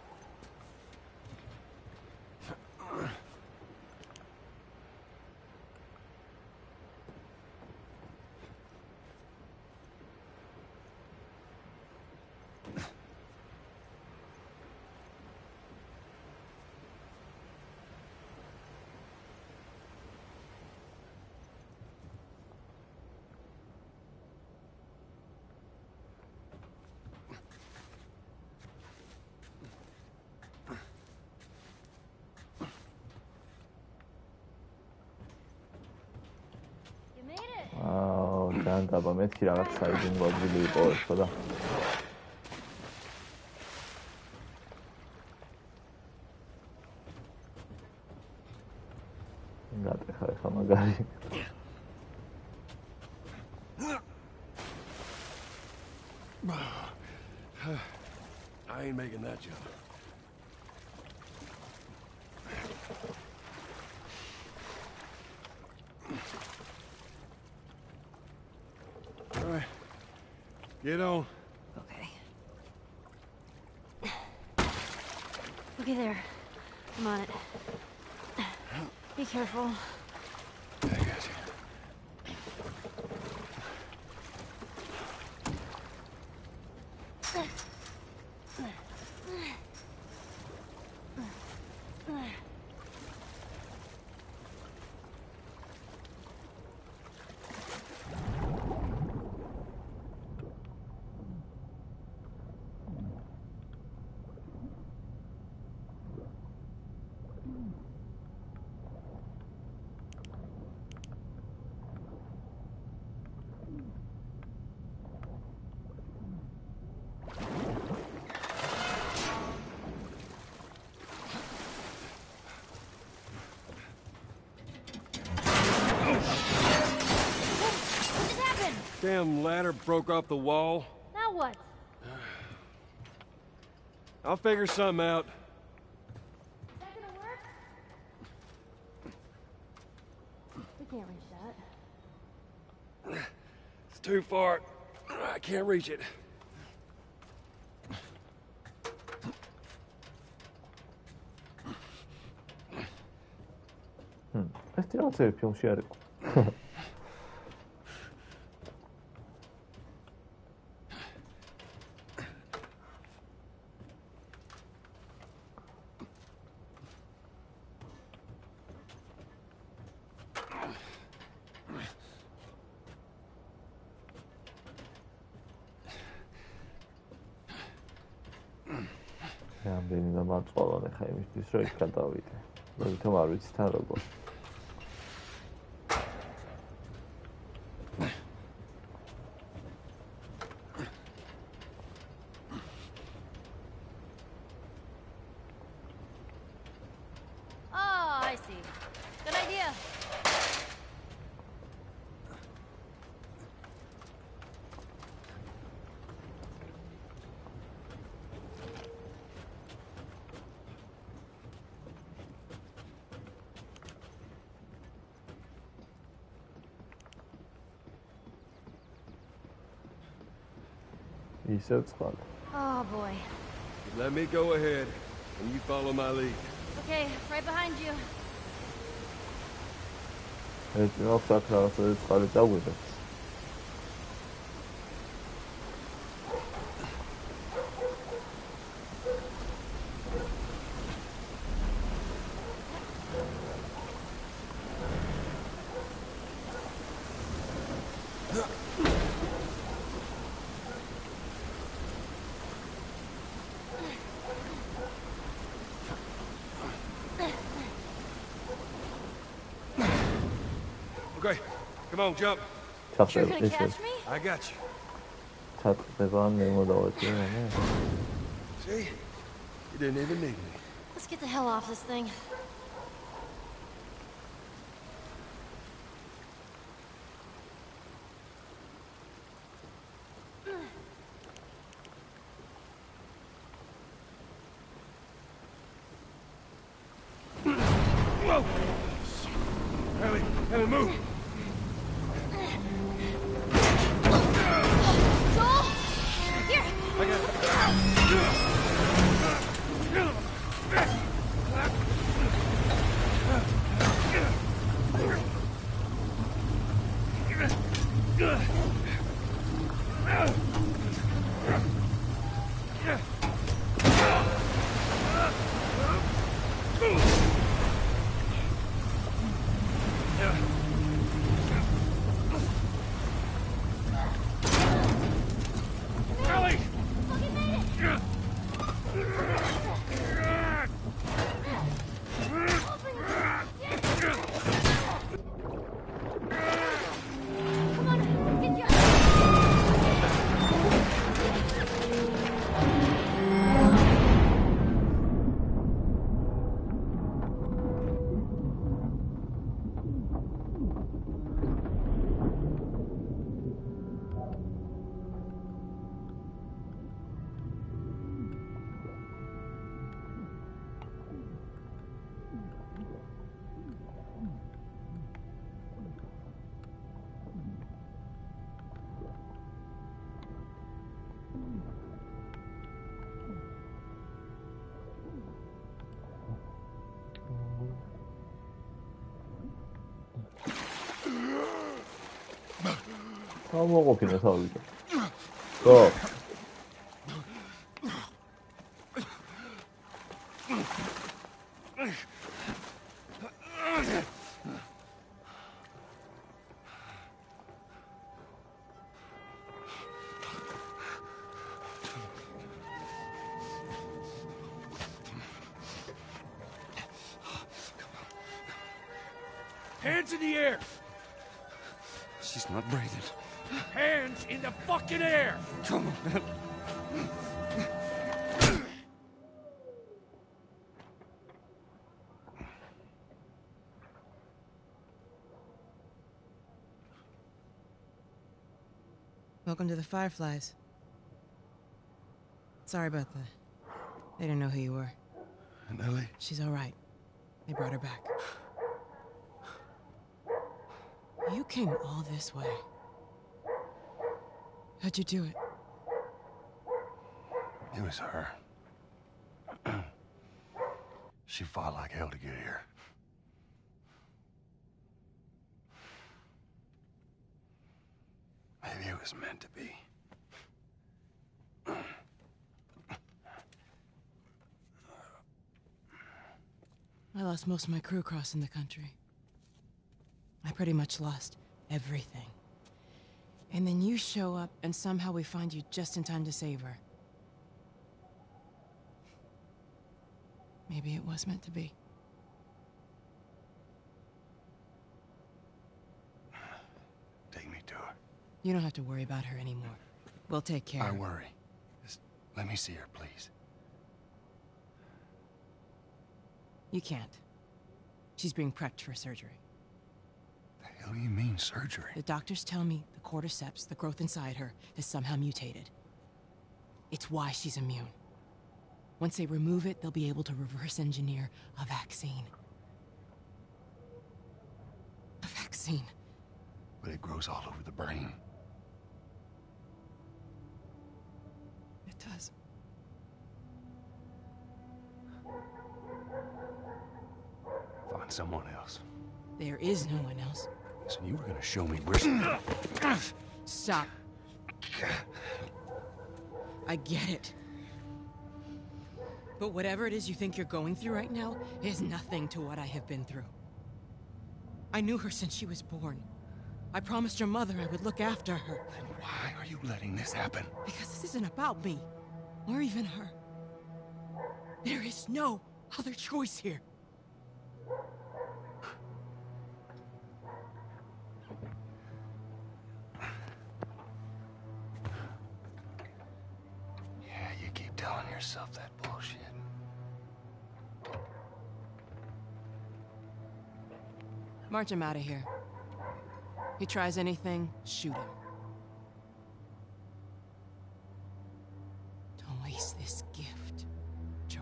დაბა მეთქი რაღაც საიდუმლო ადგილი იყო ხო და გატეხა ხა მაგარი I ain't making that jump. All right, get on. Okay. Okay, there. I'm on it. Be careful. I got you. Damn ladder broke off the wall. Now what? I'll figure something out. Is that gonna work? We can't reach that. It's too far. I can't reach it. ეს თეატრი ფილმში არ იყო. რამდენი დამარწყვალან ხა იმისთვის რომ იქ გადავიდე. როდესაც არ ვიცი თან როგორ. Oh, I see. Good idea. ისევ წყალი. Oh boy. Let me go ahead, and you follow my lead. Okay, right behind you. ეს ნახს აქ რაღაცა წყალი წაგვიდა. Okay, come on, jump. You're gonna ჩახდება catch me? I got you. ჩატდება ან მემოდავეთი რა. See? You didn't even need me. Let's get the hell off this thing. Whoa! Ellie, move! Joel! Here! I got it. Ellie! Fucking made it! Open the door! Yeah. Come on, get your... მოყოფინა თავიდან. ხო. Hands in the air! She's not breathing. Hands in the fucking air! Come on, man. Welcome to the Fireflies. Sorry about that. They didn't know who you were. And Ellie? She's all right. They brought her back. You came all this way. How'd you do it? It was her. She fought like hell to get here. Maybe it was meant to be. I lost most of my crew crossing the country. I pretty much lost everything. And then you show up, and somehow we find you just in time to save her. Maybe it was meant to be. Take me to her. You don't have to worry about her anymore. We'll take care I of her. worry. Just let me see her, please. You can't. She's being prepped for surgery. The hell do you mean, surgery? The doctors tell me the cordyceps, the growth inside her, has somehow mutated. It's why she's immune. Once they remove it, they'll be able to reverse engineer a vaccine. A vaccine. But it grows all over the brain. It does. Find someone else. There is no one else. Listen, you were gonna show me where she... Stop. I get it. But whatever it is you think you're going through right now is nothing to what I have been through. I knew her since she was born. I promised your mother I would look after her. Then why are you letting this happen? Because this isn't about me, or even her. There is no other choice here. Yeah, you keep telling yourself that bullshit. March him out of here. He tries anything, shoot him. Don't waste this gift, Joe.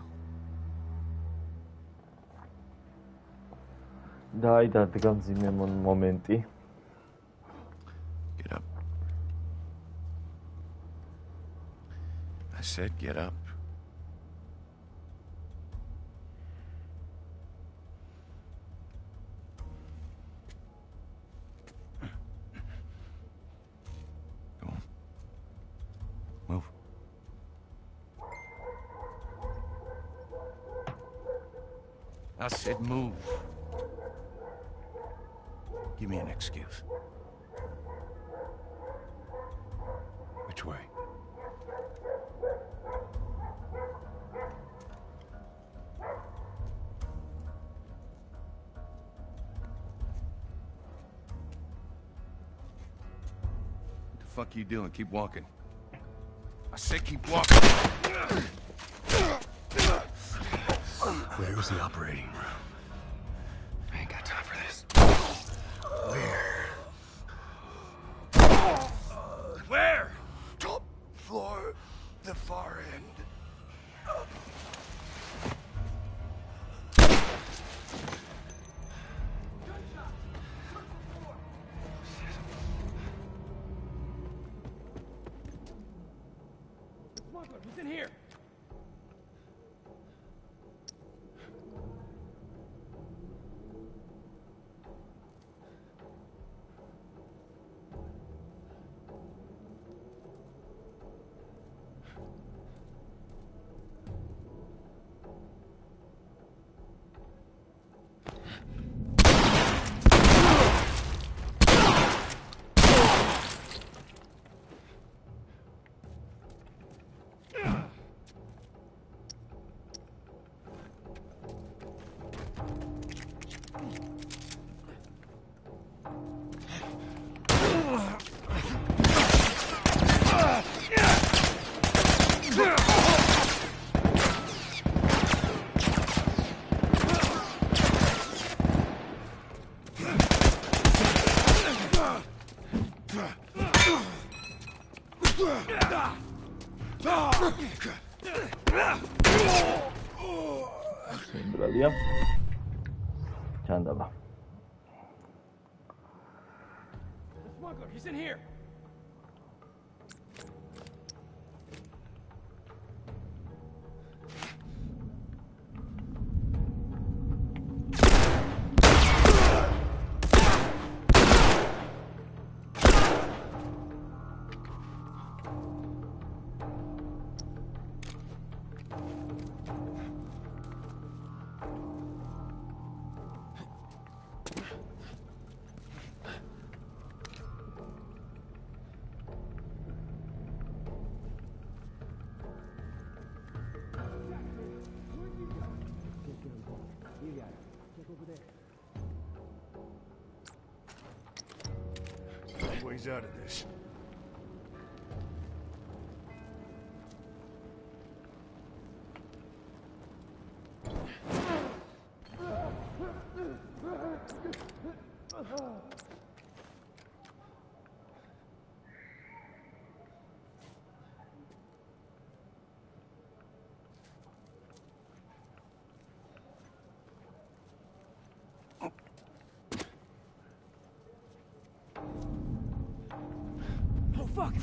დაიდადგა მძიმე მომენტი. Get up. I said get up. Go on. Move. I said move. Give me an excuse. Which way? What the fuck you doing? Keep walking. I said keep walking. Where's the operating room? I ain't got time for this. Where? Where? Top floor, the far end. Smuggler, he's in here. ბრალია. ჩანდაბა. The smuggler, he's in here. he's out of this. Oh, fuck!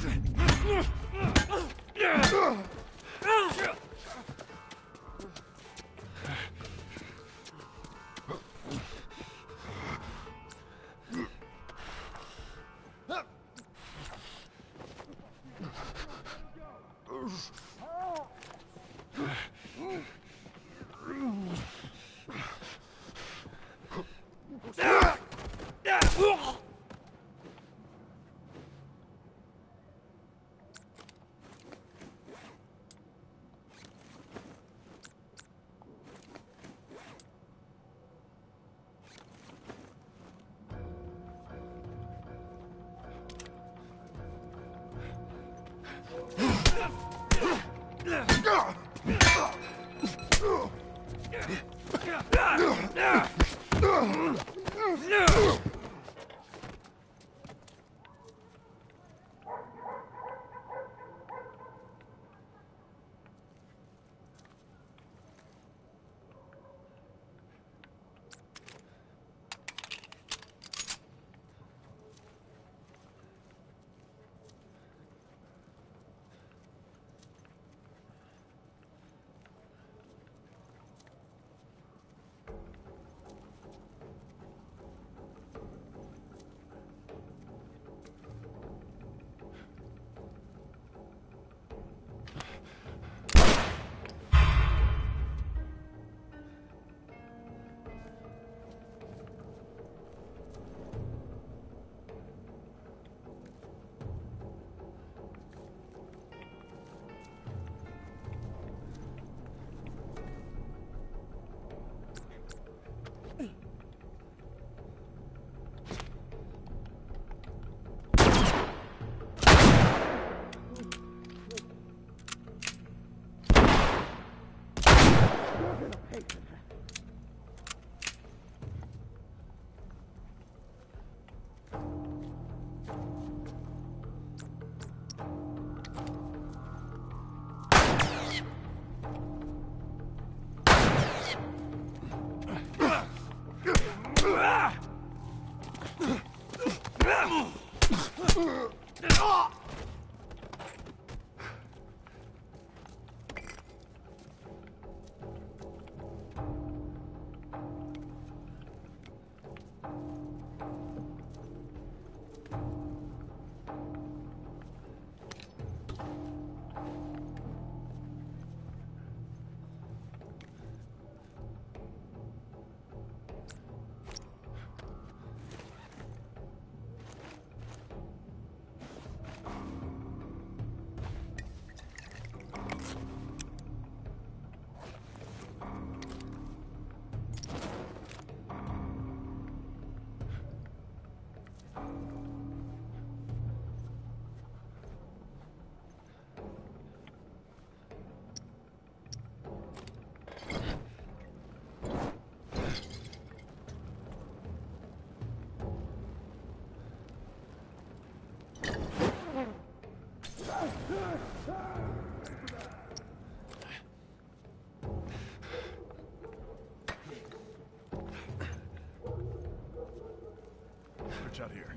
Out here.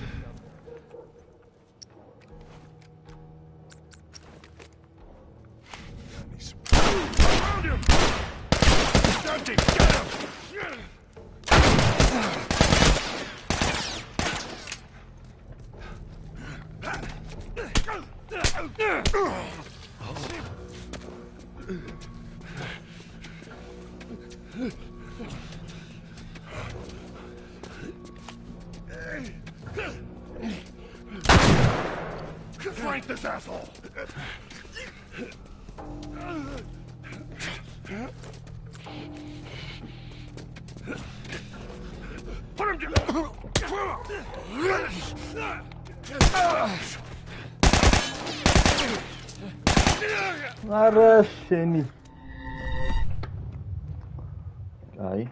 Found him! Dante, get him! Flank this asshole! Put him down! Nareszenie. Aj.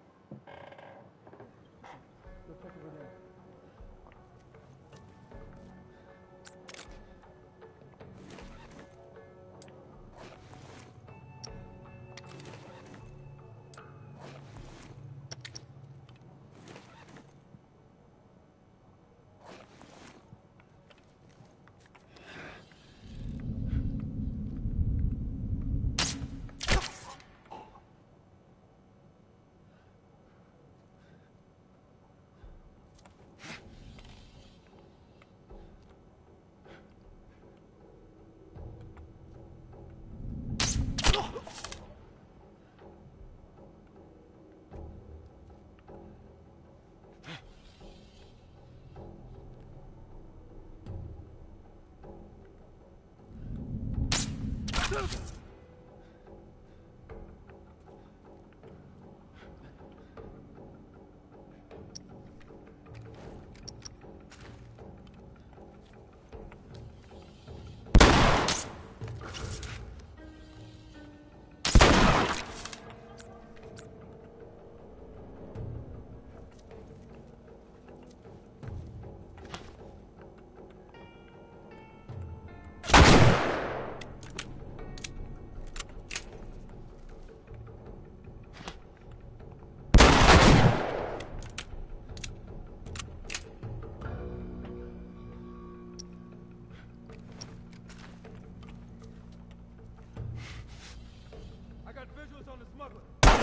On the smuggler.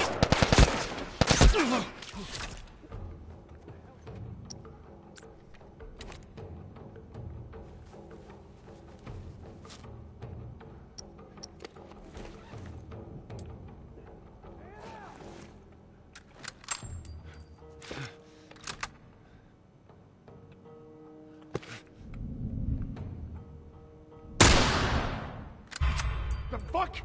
The fuck?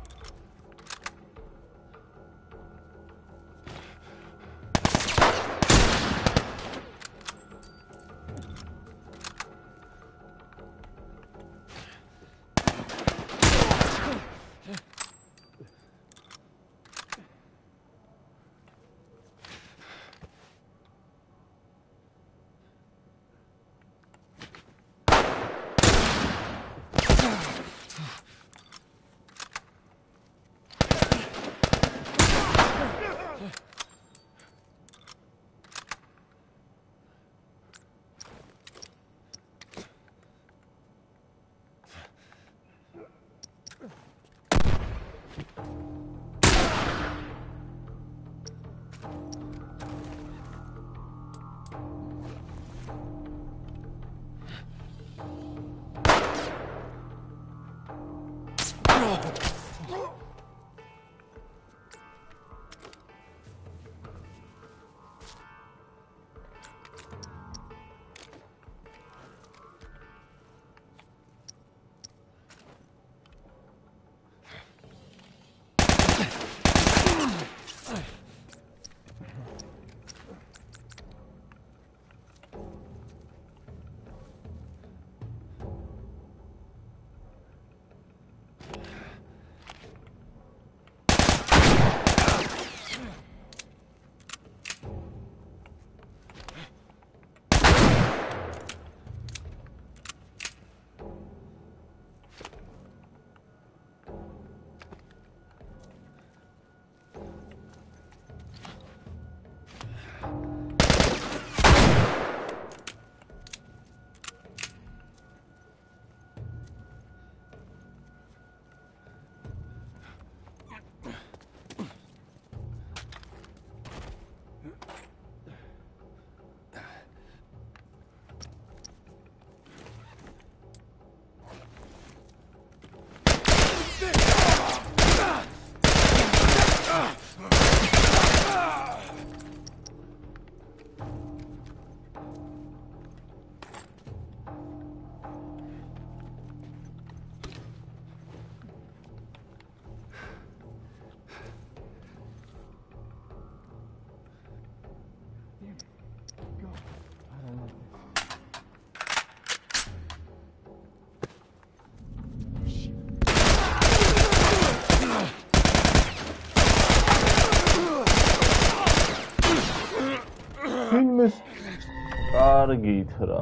ფილმის კარგით რა.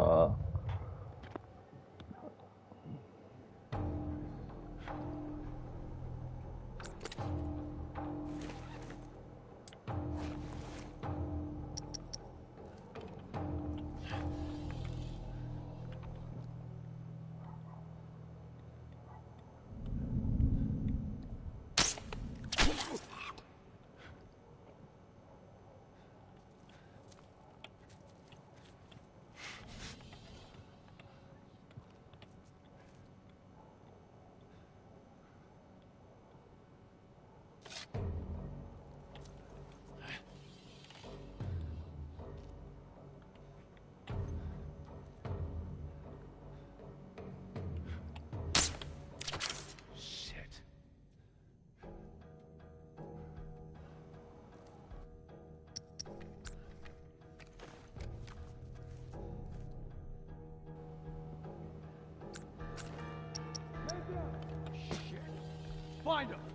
Find him!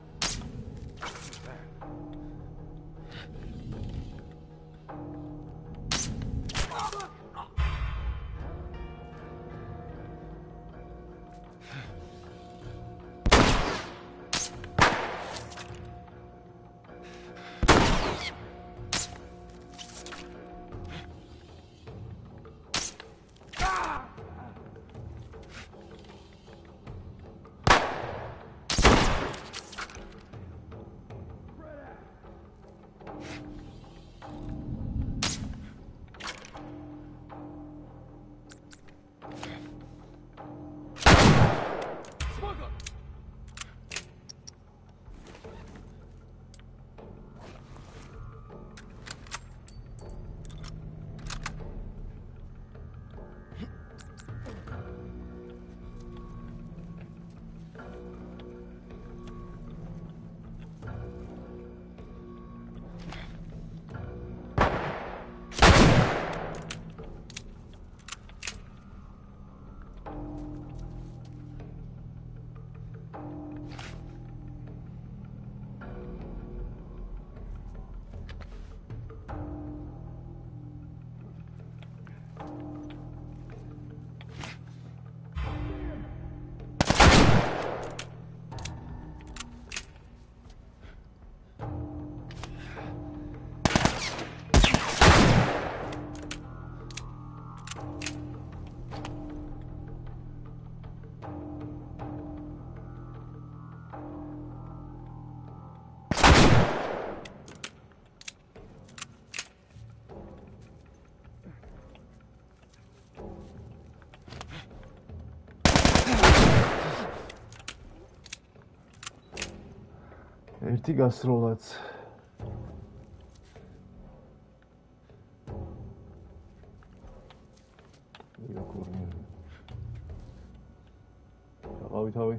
ერთი გასროლაც. თავი.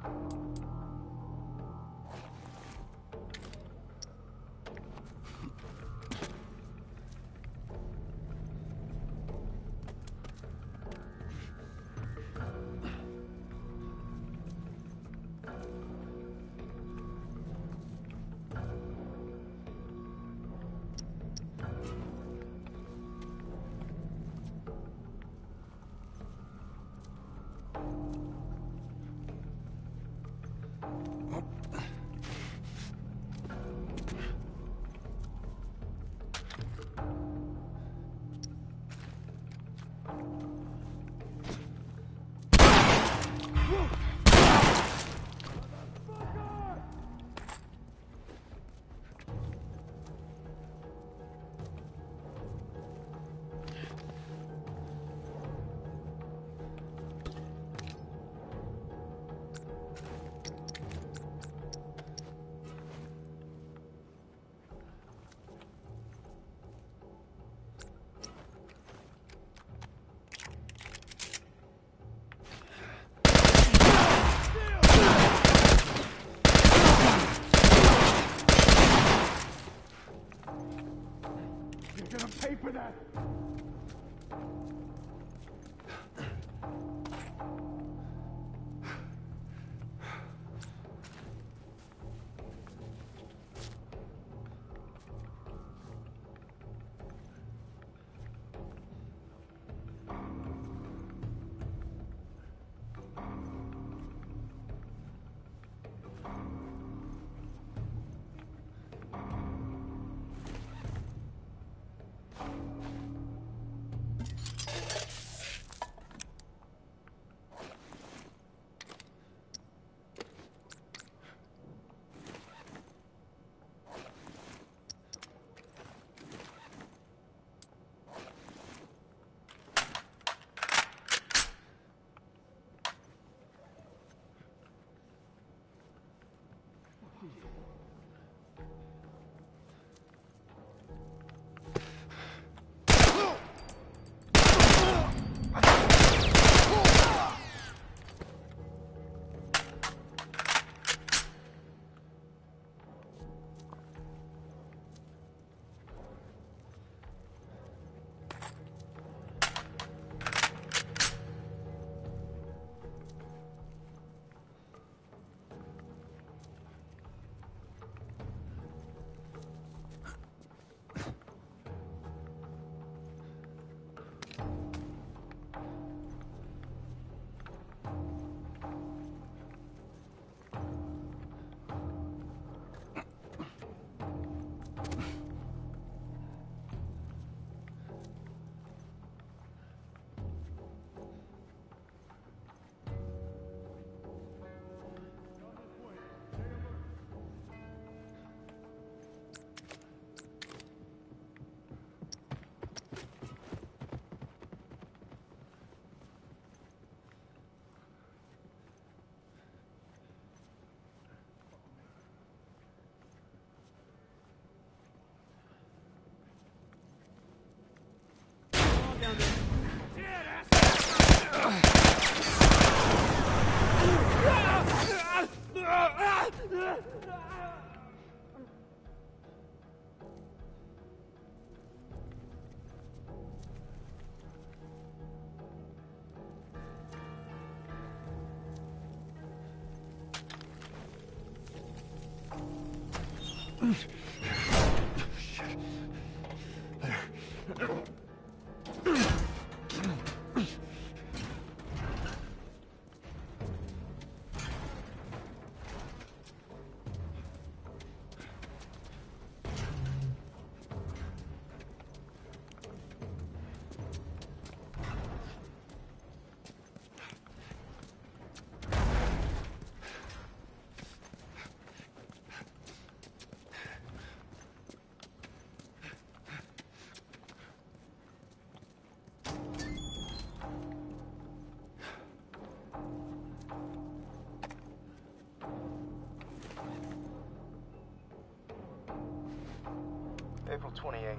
April 28.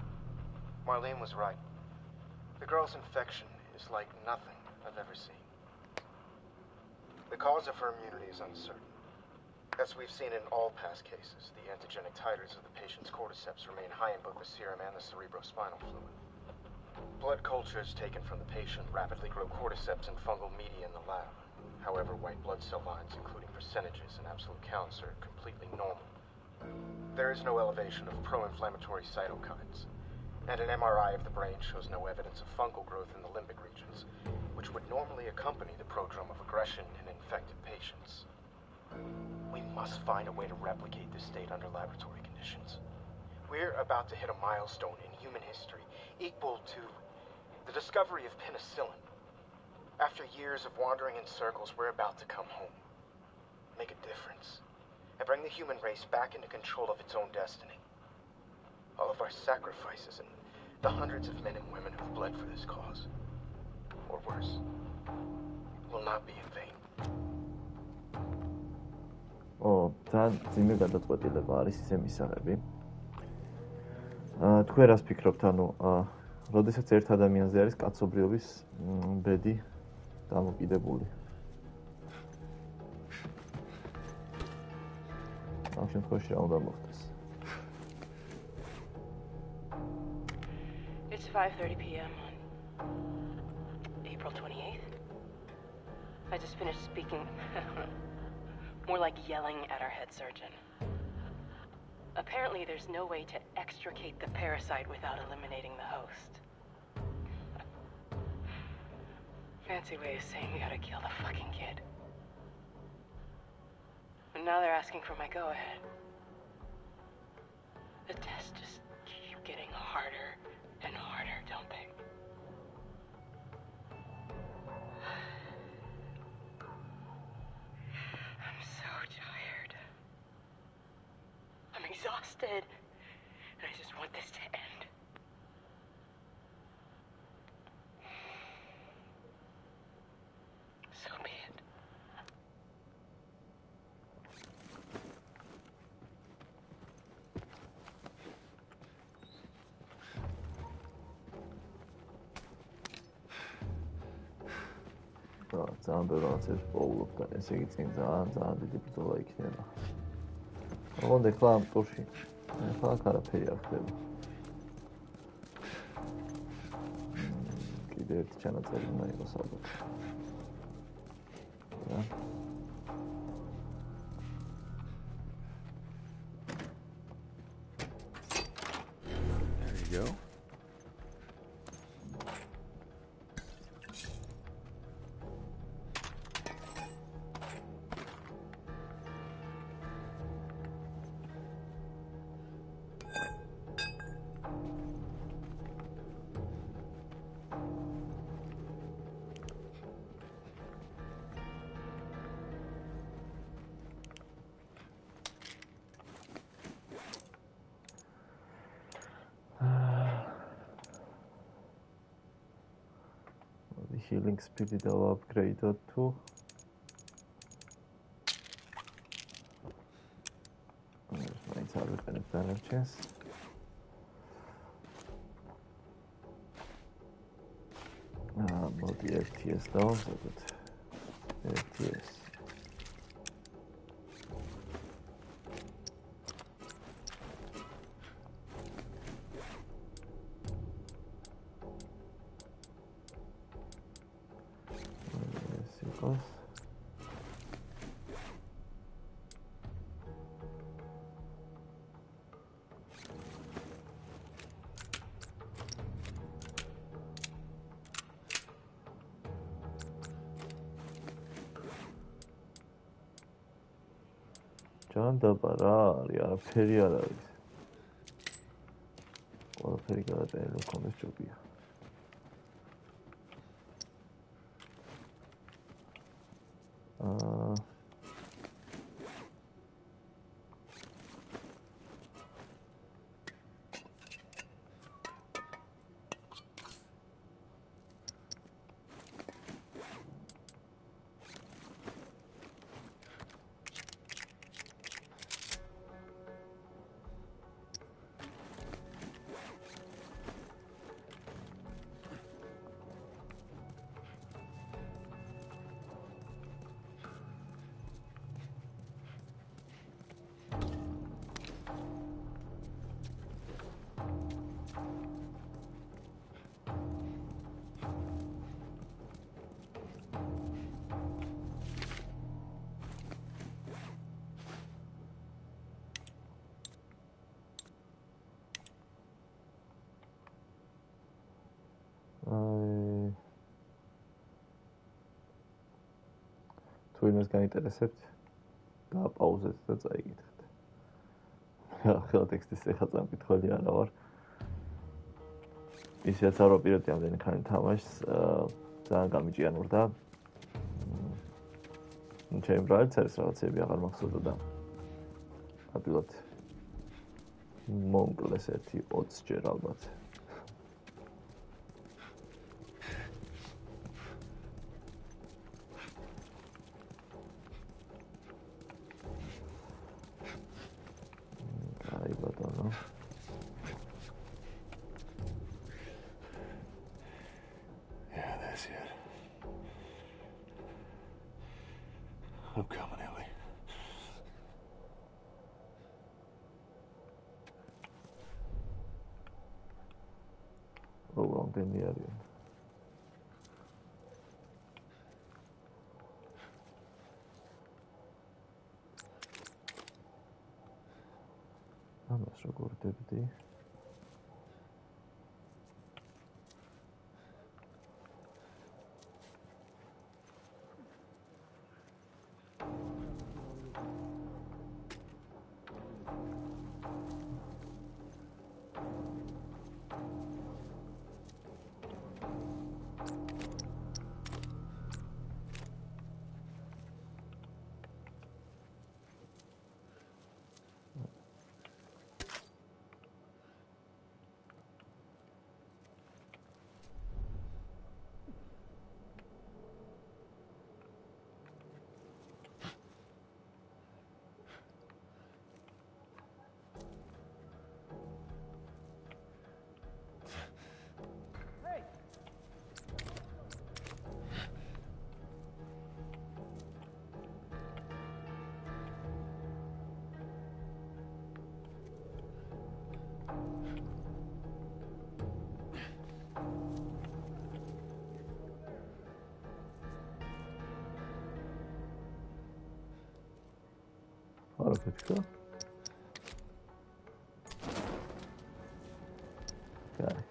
Marlene was right. The girl's infection is like nothing I've ever seen. The cause of her immunity is uncertain. As we've seen in all past cases, the antigenic titers of the patient's cordyceps remain high in both the serum and the cerebrospinal fluid. Blood cultures taken from the patient rapidly grow cordyceps and fungal media in the lab. However, white blood cell lines, including percentages and absolute counts, are completely normal. There is no elevation of pro-inflammatory cytokines, and an MRI of the brain shows no evidence of fungal growth in the limbic regions, which would normally accompany the prodrome of aggression in infected patients. We must find a way to replicate this state under laboratory conditions. We're about to hit a milestone in human history equal to the discovery of penicillin. After years of wandering in circles, we're about to come home, make a difference, and bring the human race back into control of its own destiny. All of our sacrifices and the hundreds of men and women who've bled for this cause, or worse, will not be in vain. ძალიან ძიმე გადაწყვეტილება არის ისე მისაღები. თქვენ რას ფიქრობთ, ანუ, როდესაც ერთ ადამიანზე არის კაცობრიობის ბედი დამოკიდებული. ამ შემთხვევაში რა უნდა მოხდეს? It's 5:30 p.m. on April 28th. I just finished speaking. More like yelling at our head surgeon. Apparently, there's no way to extricate the parasite without eliminating the host. Fancy way of saying we gotta kill the fucking kid. And now they're asking for my go-ahead. The tests just keep getting harder and harder, don't they? I'm so tired. I'm exhausted. And I just want this to end. So be it. ძალიან ბევრი რაღაცებს პოულობ და ესე იგი წინ ძალიან დიდი ბრძოლა იქნება. ოღონდ ეხლა ამ ტურში ეხლა არაფერი არ ხდება. კიდევ ერთი ჩანაწერი უნდა იყოს ალბათ. There you go. Healing speed will upgrade to main target and energies. Body RTS down, so good. RTS. ჯანდაბა რა არის, არაფერი არ არის. ყველაფერი გადაწერილი მქონდეს ჯობია. თუ იმას გაინტერესებთ, დააპაუზეთ და წაიგეთ. ახლა ტექსტის ეხა წამკითხველი არა ვარ. ისეც არ ვაპირებდი ამდენი ხანი თამაშს, ძალიან გამიჭიანურდა. ჩემი ბრალიც არის რაღაცები აღარ მახსოვდა და ადვილად მომკლეს ერთი 20 ჯერ ალბათ. აი ბატონო. Yeah, that's it. I'm coming, Ellie. Rolando arიან. ამას როგორ დებდი? არაფეთქა. კაი.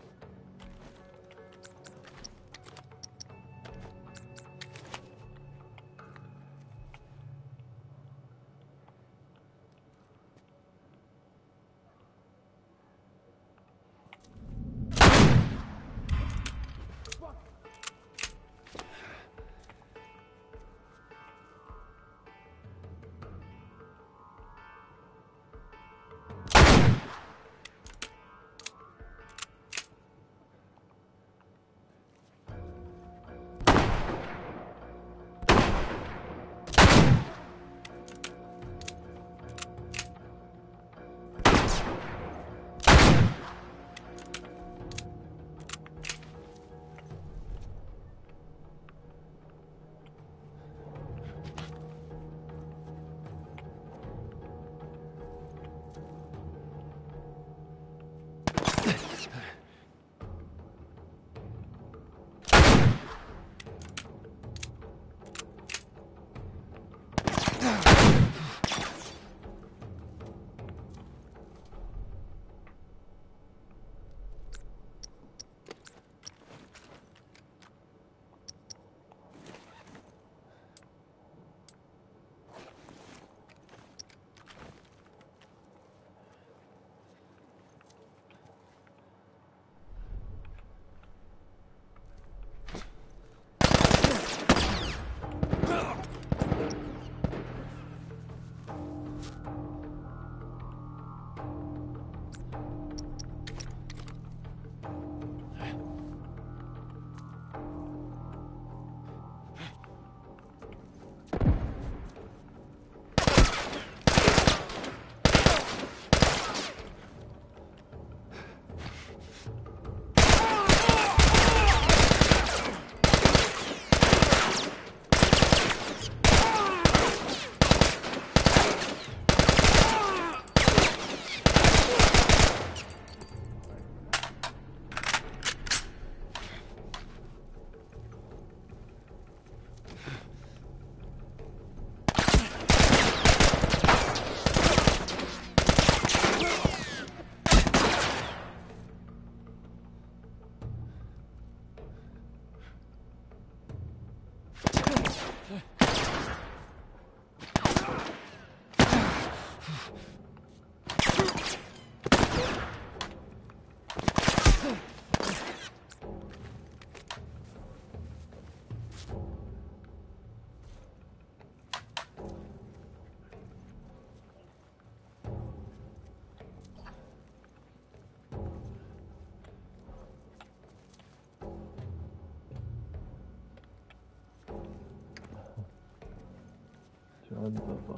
ჭანდაბა.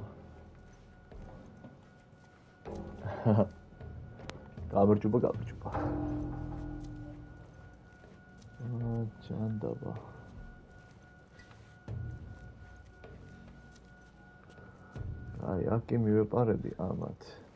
გამარჯობა. ჭანდაბა. აი, აქ კი მივეპარები ამათ.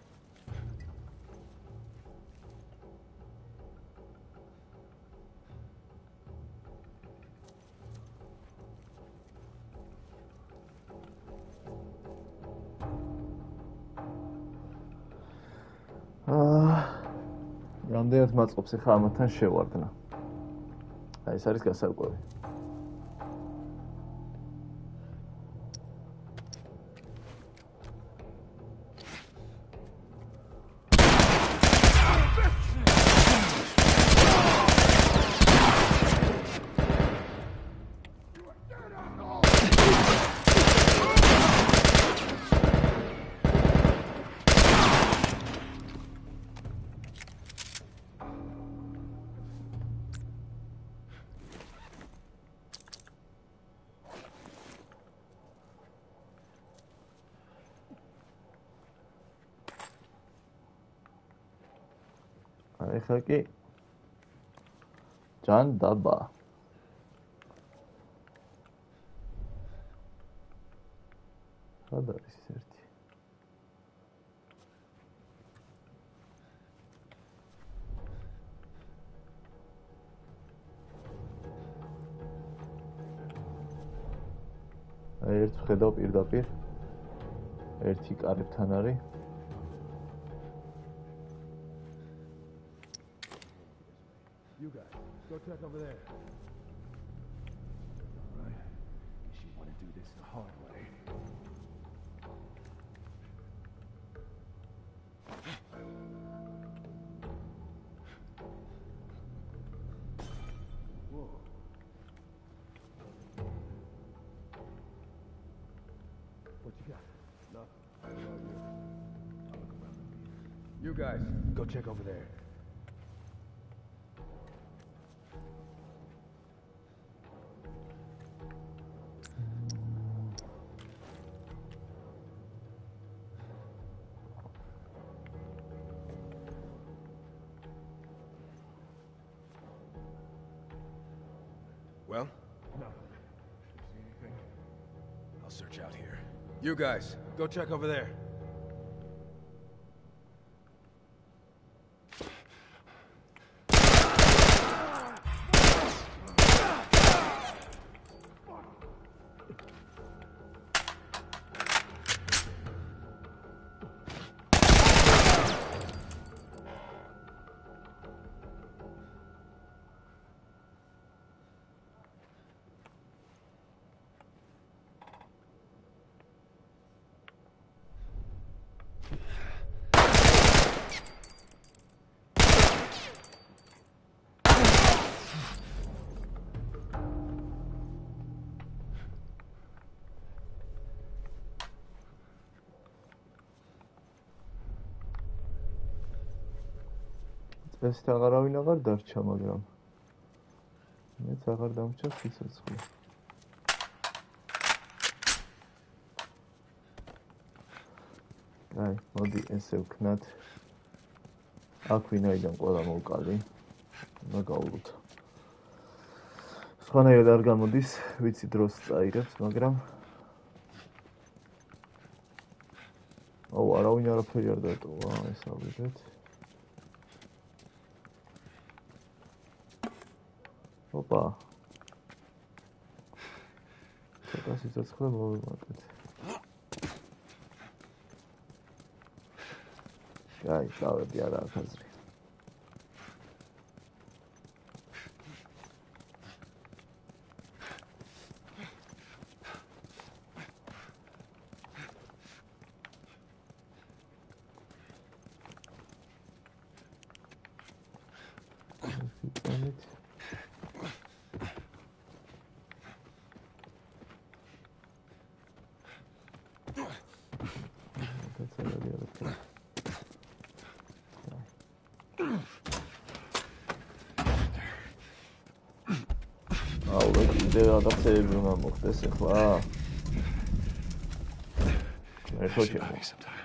რამდენად მაწყობს ახლა ამათთან შევარდნა. აი, ეს არის გასარკვევი. ეხლა კი ჭანდაბა. სად არის ერთი? აი, ერთ ვხედავ პირდაპირ. ერთი კარებთან არის. You guys, go check over there. All right. Guess you want to do this the hard way. Whoa. What you got? Nothing. I'll look around. You guys, go check over there. Well? No. See anything? I'll search out here. You guys, go check over there. ეს აღარავინ აღარ დარჩა, მაგრამ მეც აღარ დამრჩა სიცოცხლე. აი, მოდი ესე ვქნათ. აქ ვინაიდან ყველა მოვკალი. უნდა გავულოთ. სხვანაირად არ გამოდის, ვიცი დროს წაიღებს, მაგრამ არავინ არაფერი არ დატოვა, ეს ავიღეთ. Opa. ცოტა სიცოცხლე მოვიმატეთ. აი, წავედი არა აქ აზრი. ადაპტაციები უნდა მოხდეს ახლა. ერთო ჩემო.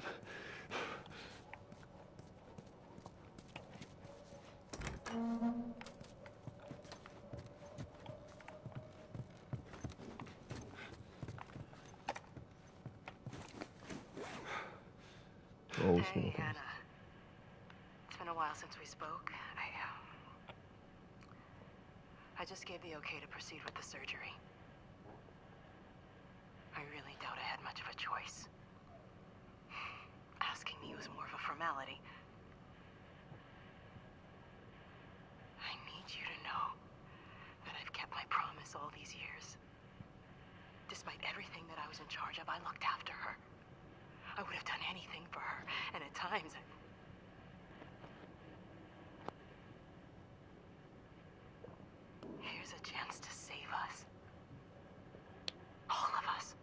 Hey, Hannah. It's been a while since we spoke. I just gave the okay to proceed with the surgery. I really doubt I had much of a choice. Asking me was more of a formality. I need you to know that I've kept my promise all these years. Despite everything that I was in charge of, I looked after her. I would have done anything for her, and at times here's a chance to save us. All of us.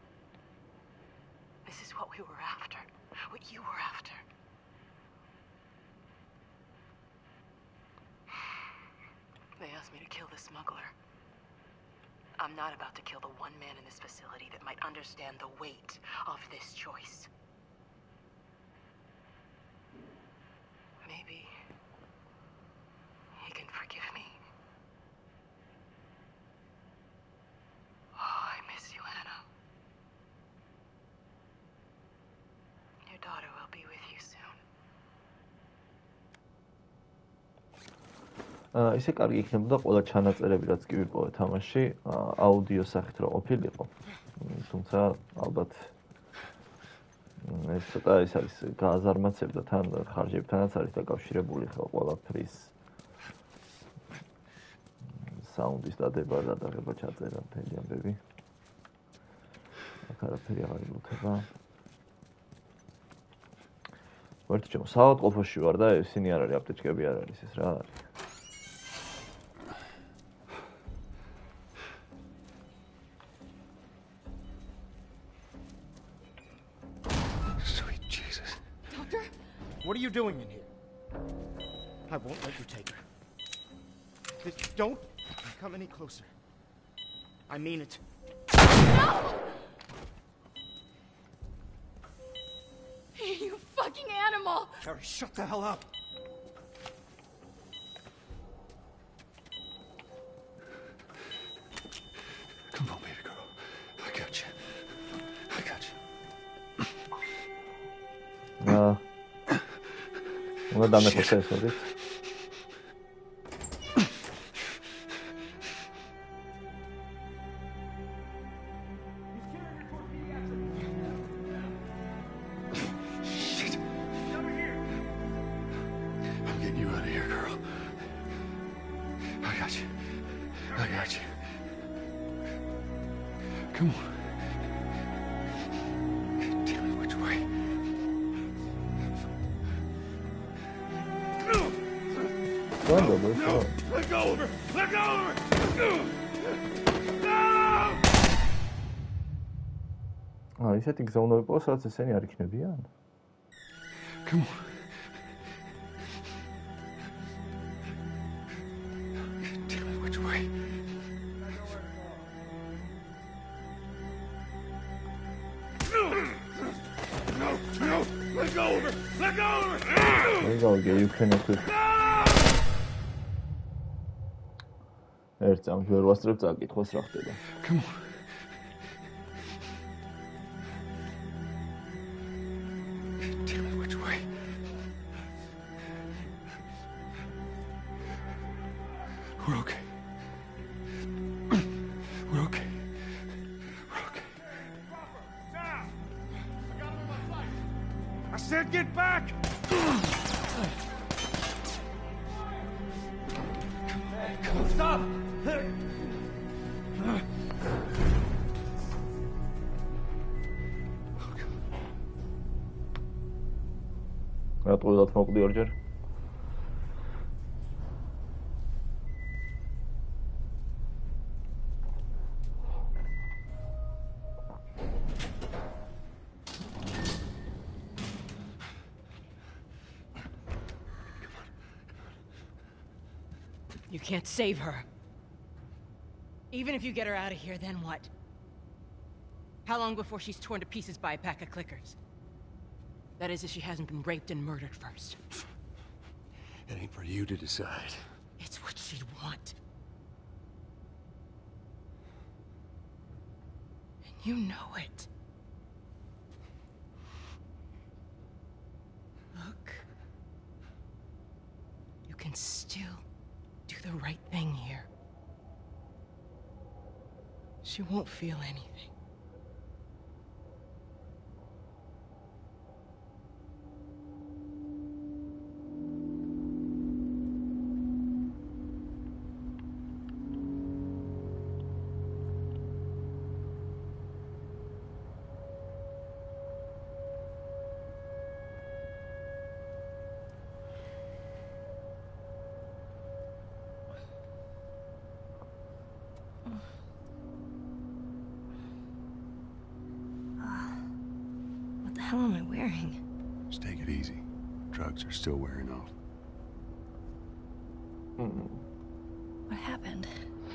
This is what we were after. What you were after. They asked me to kill the smuggler. I'm not about to kill the one man in this facility that might understand the weight of this choice. Maybe he can forgive me. Oh, I miss you, Anna. Your daughter will be with you soon. ისე კარგი იქნებოდა ყველა ჩანაწერები რაც კი ვიპოვე თამაში აუდიო სახით რო ყოფილიყო. თუმცა ალბათ ეს ცოტა ის არის გააზარმაცებდა თან ხარჯებთანაც არის დაკავშირებული ხო ყველაფრის საუნდის დადება და დაღება ჩაწერა მთელი ამბები. აქ არაფერი აღარ ილუქება. ვერთ ჩემო საავადმყოფოში ვარ და ისინი არ არის აპტეჩკები არ არის ეს რა არის. What are you doing in here? I won't let you take her. Just don't come any closer. I mean it. No! You fucking animal! Carrie, shut the hell up! Come on, baby girl. I got you. I got you. უნდა დამეკოცა ეს მოდით. Shit. Over here. I'm getting you out of here, girl. I got you. I got you. Come on. Tell me which way. No, let go of her! Let go of her! No! ისეთი გზა უნდა ვიპოვოს, რაც ესენი არ იქნებიან. Come on. Tell me which way. No! Let go of her! Let go of her! There you go, you can equip. ერთ წამში ვერ ვასწრებ წაკითხოს რა ხდება. Come on. Tell me which way. We're okay. We're okay. We're okay. Now! I got him on my sight! I said get back! Stop! რატო მოკვდი ორჯერ? You can't save her. Even if you get her out of here, then what? How long before she's torn to pieces by a pack of clickers? That is, if she hasn't been raped and murdered first. It ain't for you to decide. It's what she'd want. And you know it. Look. You can still do the right thing here. She won't feel anything. What the hell am I wearing? Just take it easy. Drugs are still wearing off. What happened?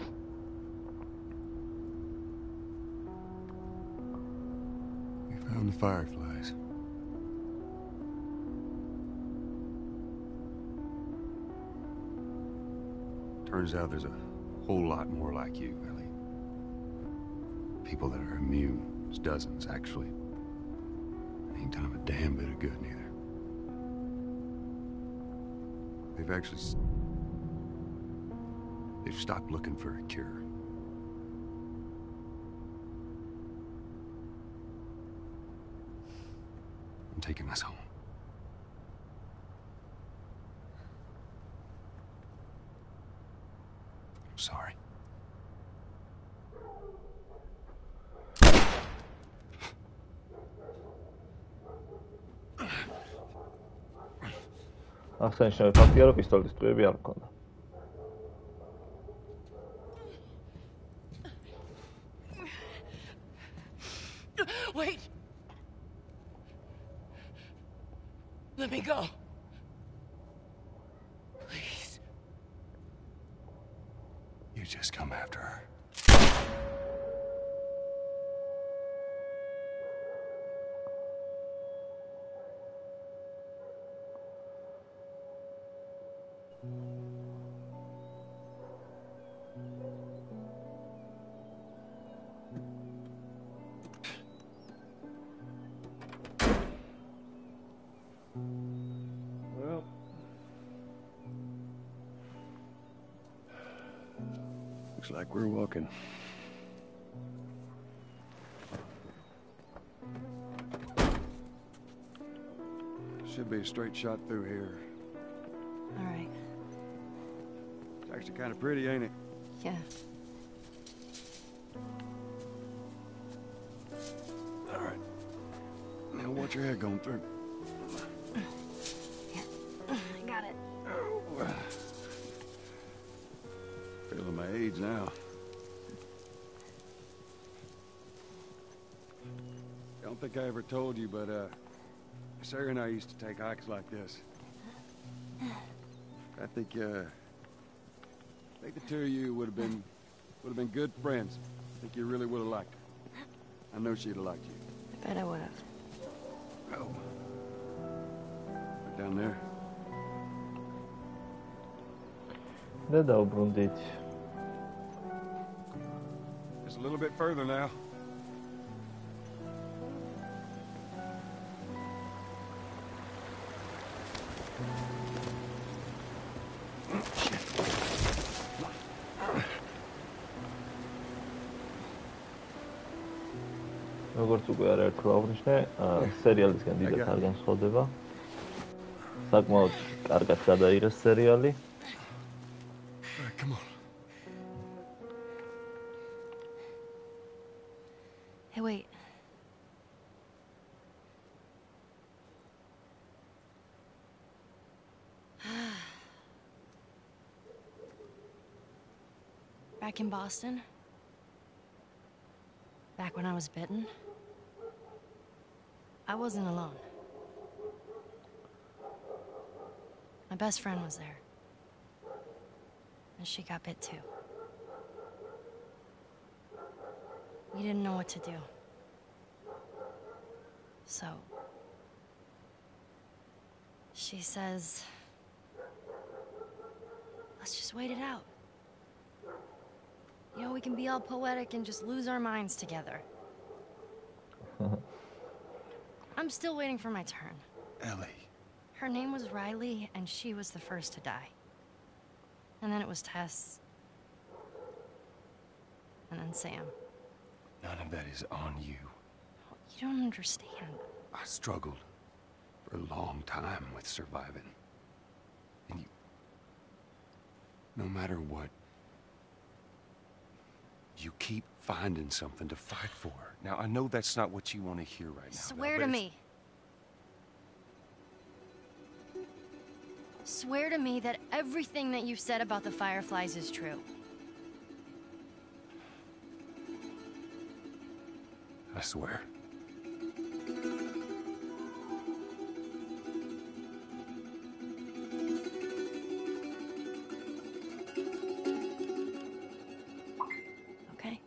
We found the fireflies. Turns out there's a whole lot more like you, Ellie. People that are immune. There's dozens, actually. Ain't done them a damn bit of good, neither. They've stopped looking for a cure. I'm taking us home. I'm sorry. აღსანიშნავი ფაქტია, რომ პისტოლის ტყვიები არ მქონდა. Wait! Let me go. Please. You just come after her. Well, looks like we're walking. Should be a straight shot through here. All right. It's actually kind of pretty, ain't it? Yeah. All right. Now watch your head going through. I got it. Oh. Feeling my age now. Don't think I ever told you, but Sarah and I used to take hikes like this. I think the two of you would have been good friends. I think you really would have liked her. I know she'd have liked you. I bet I would have. Oh. Right down there. და დაუბრუნდით. Just a little bit further now. როგორც უკვე არაერთხელ აღვნიშნე, სერიალისგან დიდად არ განსხვავდება. საკმაოდ კარგად გადაიღეს სერიალი. Come on. Hey, wait. Back in Boston, back when I was bitten, I wasn't alone. My best friend was there. And she got bit too. We didn't know what to do. So, she says, let's just wait it out. You know, we can be all poetic and just lose our minds together. I'm still waiting for my turn. Ellie. Her name was Riley, and she was the first to die. And then it was Tess. And then Sam. None of that is on you. You don't understand. I struggled for a long time with surviving. And you... No matter what, you keep finding something to fight for. Now, I know that's not what you want to hear right now. Swear to me. Swear to me that everything that you've said about the Fireflies is true. I swear. Okay.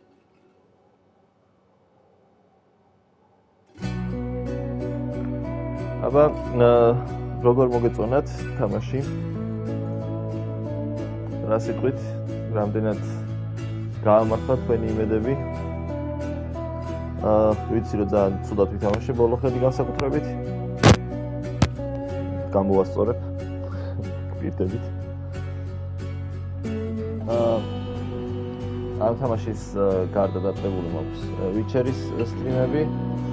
აბა როგორ მოგეწონათ თამაში? რა სიტყვით, რამდენად გაამართლა თქვენი იმედები? ვიცი რომ ძალიან ცუდად ვითამაშე ბოლო ხედი განსაკუთრებით. გამოვასწორებ პირდებით. ამ თამაშის გარდა დაწყებული მაქვს Witcher-ის სტრიმები.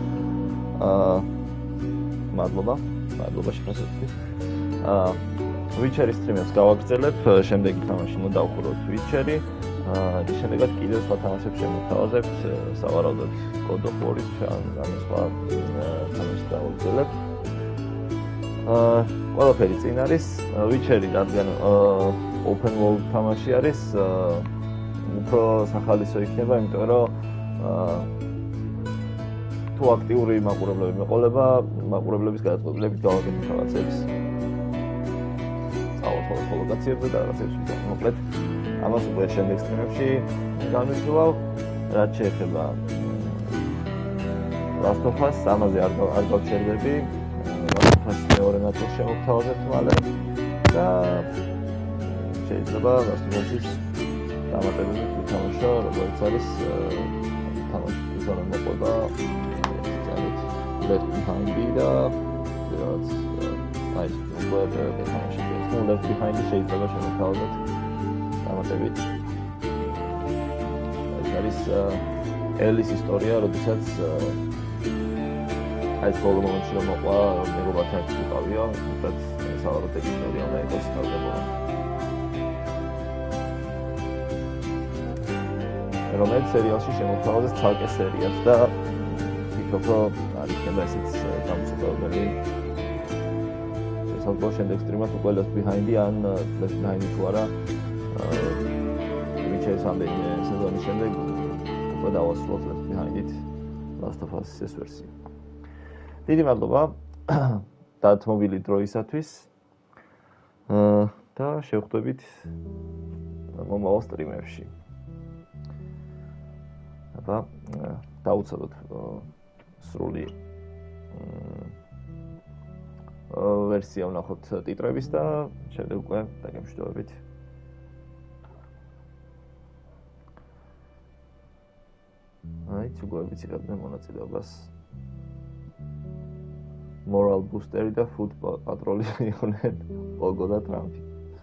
მადლობა შეფასებით. Witcher-ის სტრიმებს გავაგრძელებ, შემდეგი თამაში უნდა დავხუროთ Witcher-ი. შემდეგაც კიდევ სხვა თამაშებს შემოთავაზებთ, სავარაუდოდ God of War-ის ან სხვა თამაშს დავაგრძელებ. ყველაფერი წინ არის. Witcher-ი რადგან open world თამაში არის, უფრო სახალისო იქნება, იმიტომ რომ თუ აქტიური მაყურებლები მეყოლება, მაყურებლების გადაწყვეტილებით გავაკეთებ რაღაცებს. სწავლობ ლოკაციებზე და რაღაცებს ვიტან. მოკლედ, ამას უკვე შემდეგ სტრიმებში განვიხილავ. რაც შეეხება Last of Us, ამაზე არ გავჩერდები. Last of Us მეორე ნაწილს შემოვთავაზებთ მალე და შეიძლება Last of Us-ის დამატებებით ვითამაშო, როგორც არის თამაში ზონა მოყვება Left Behind-ი და რაც აი უკვე თამაში Left Behind-ი შეიძლება შემოვთავაზოთ დამატებით. ეს არის ელის ისტორია, როდესაც აი ბოლო მომენტში რომ მოყვა მეგობართან ერთად უკავია, უბრალოდ სავარაუდოდ ეს ისტორია უნდა იყოს თავდებოდა. რომელიც სერიალში შემოთავაზეს ცალკე სერიად და ფიქრობ რომ არ იქნება ესეც გამოსაყრებელი. შესაძლოა შემდეგ სტრიმად უკვე Left Behind-ი ან Left Behind-ი თუ არა Witcher-ის რამდენიმე სეზონის შემდეგ უკვე დავასრულოთ Left Behind-ით Last of Us-ის ეს ვერსია. დიდი მადლობა დათმობილი დროისათვის და შევხვდებით მომავალ სტრიმებში. აბა დავუცადოთ სრული ვერსია ვნახოთ ტიტრების და შემდეგ უკვე დაგემშვიდობებით. აი ცუგოებიც იღებდნენ მონაწილეობას. Moral Booster-ი და Food Patrol-ი იყვნენ Pogo და Trumpy.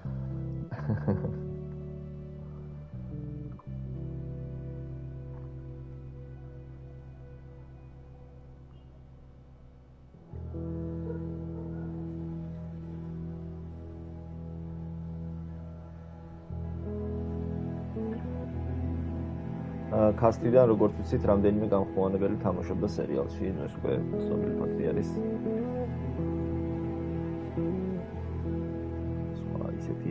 Cast-იდან როგორც ვიცით, რამდენიმე გამხმოვანებელი თამაშობდა სერიალში, ეს უკვე ცნობილი ფაქტი არის. სხვა ისეთი.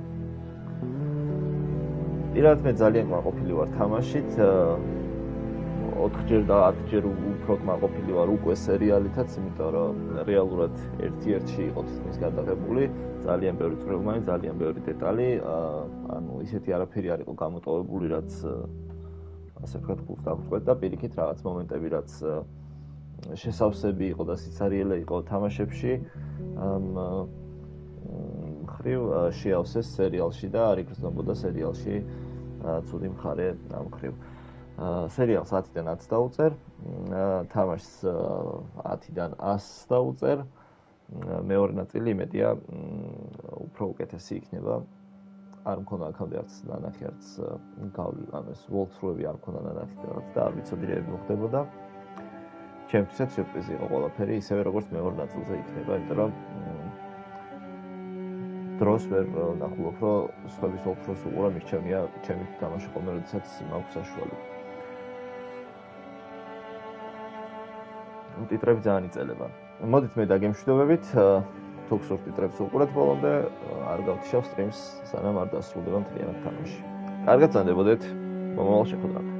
პირადად მე ძალიან კმაყოფილი ვარ თამაშით. 4ჯერ და 10ჯერ უფრო კმაყოფილი ვარ უკვე სერიალითაც, იმიტომ რომ რეალურად ერთ-ერთში იყო თითქმის გადაღებული, ძალიან ბევრი წვრილმანი, ძალიან ბევრი დეტალი, ანუ ისეთი არაფერი არ იყო გამოტოვებული, რაც ასე ვთქვათ, გულს დაგვწყვეტ და პირიქით რაღაც მომენტები, რაც შესავსები იყო და სიცარიელე იყო თამაშებში მხრივ შეავსეს სერიალში და არ იგრძნობოდა სერიალში ცუდი მხარე ამ მხრივ. სერიალს 10-დან 10 დაუწერ, თამაშს 10-დან 100 დაუწერ. მეორე ნაწილი იმედია უფრო უკეთესი იქნება. არ მქონდა აქამდე არც ნანახი, არც ეს walkthrough-ები არ მქონდა ნანახი და არ ვიცოდი რა მოხდებოდა. ჩემთვისაც სიურპრიზი იყო ყველაფერი, ისევე როგორც მეორე ნაწილზე იქნება, იმიტომ რომ დროს ვერ ნახულობ, რომ სხვების walkthrough-ს უყურა მისჩემია ჩემი თამაში ხოლმე, როდესაც მაქვს საშუალება. ტიტრები ძალიან იწელება. მოდით მე დაგემშვიდობებით, თუ გსურთ ტიტრებს უყურეთ ბოლომდე, არ გავთიშავ სტრიმს, სანამ არ დასრულდება მთლიანად თამაში. კარგად ზანდებოდეთ, მომავალ შეხვედრამდე.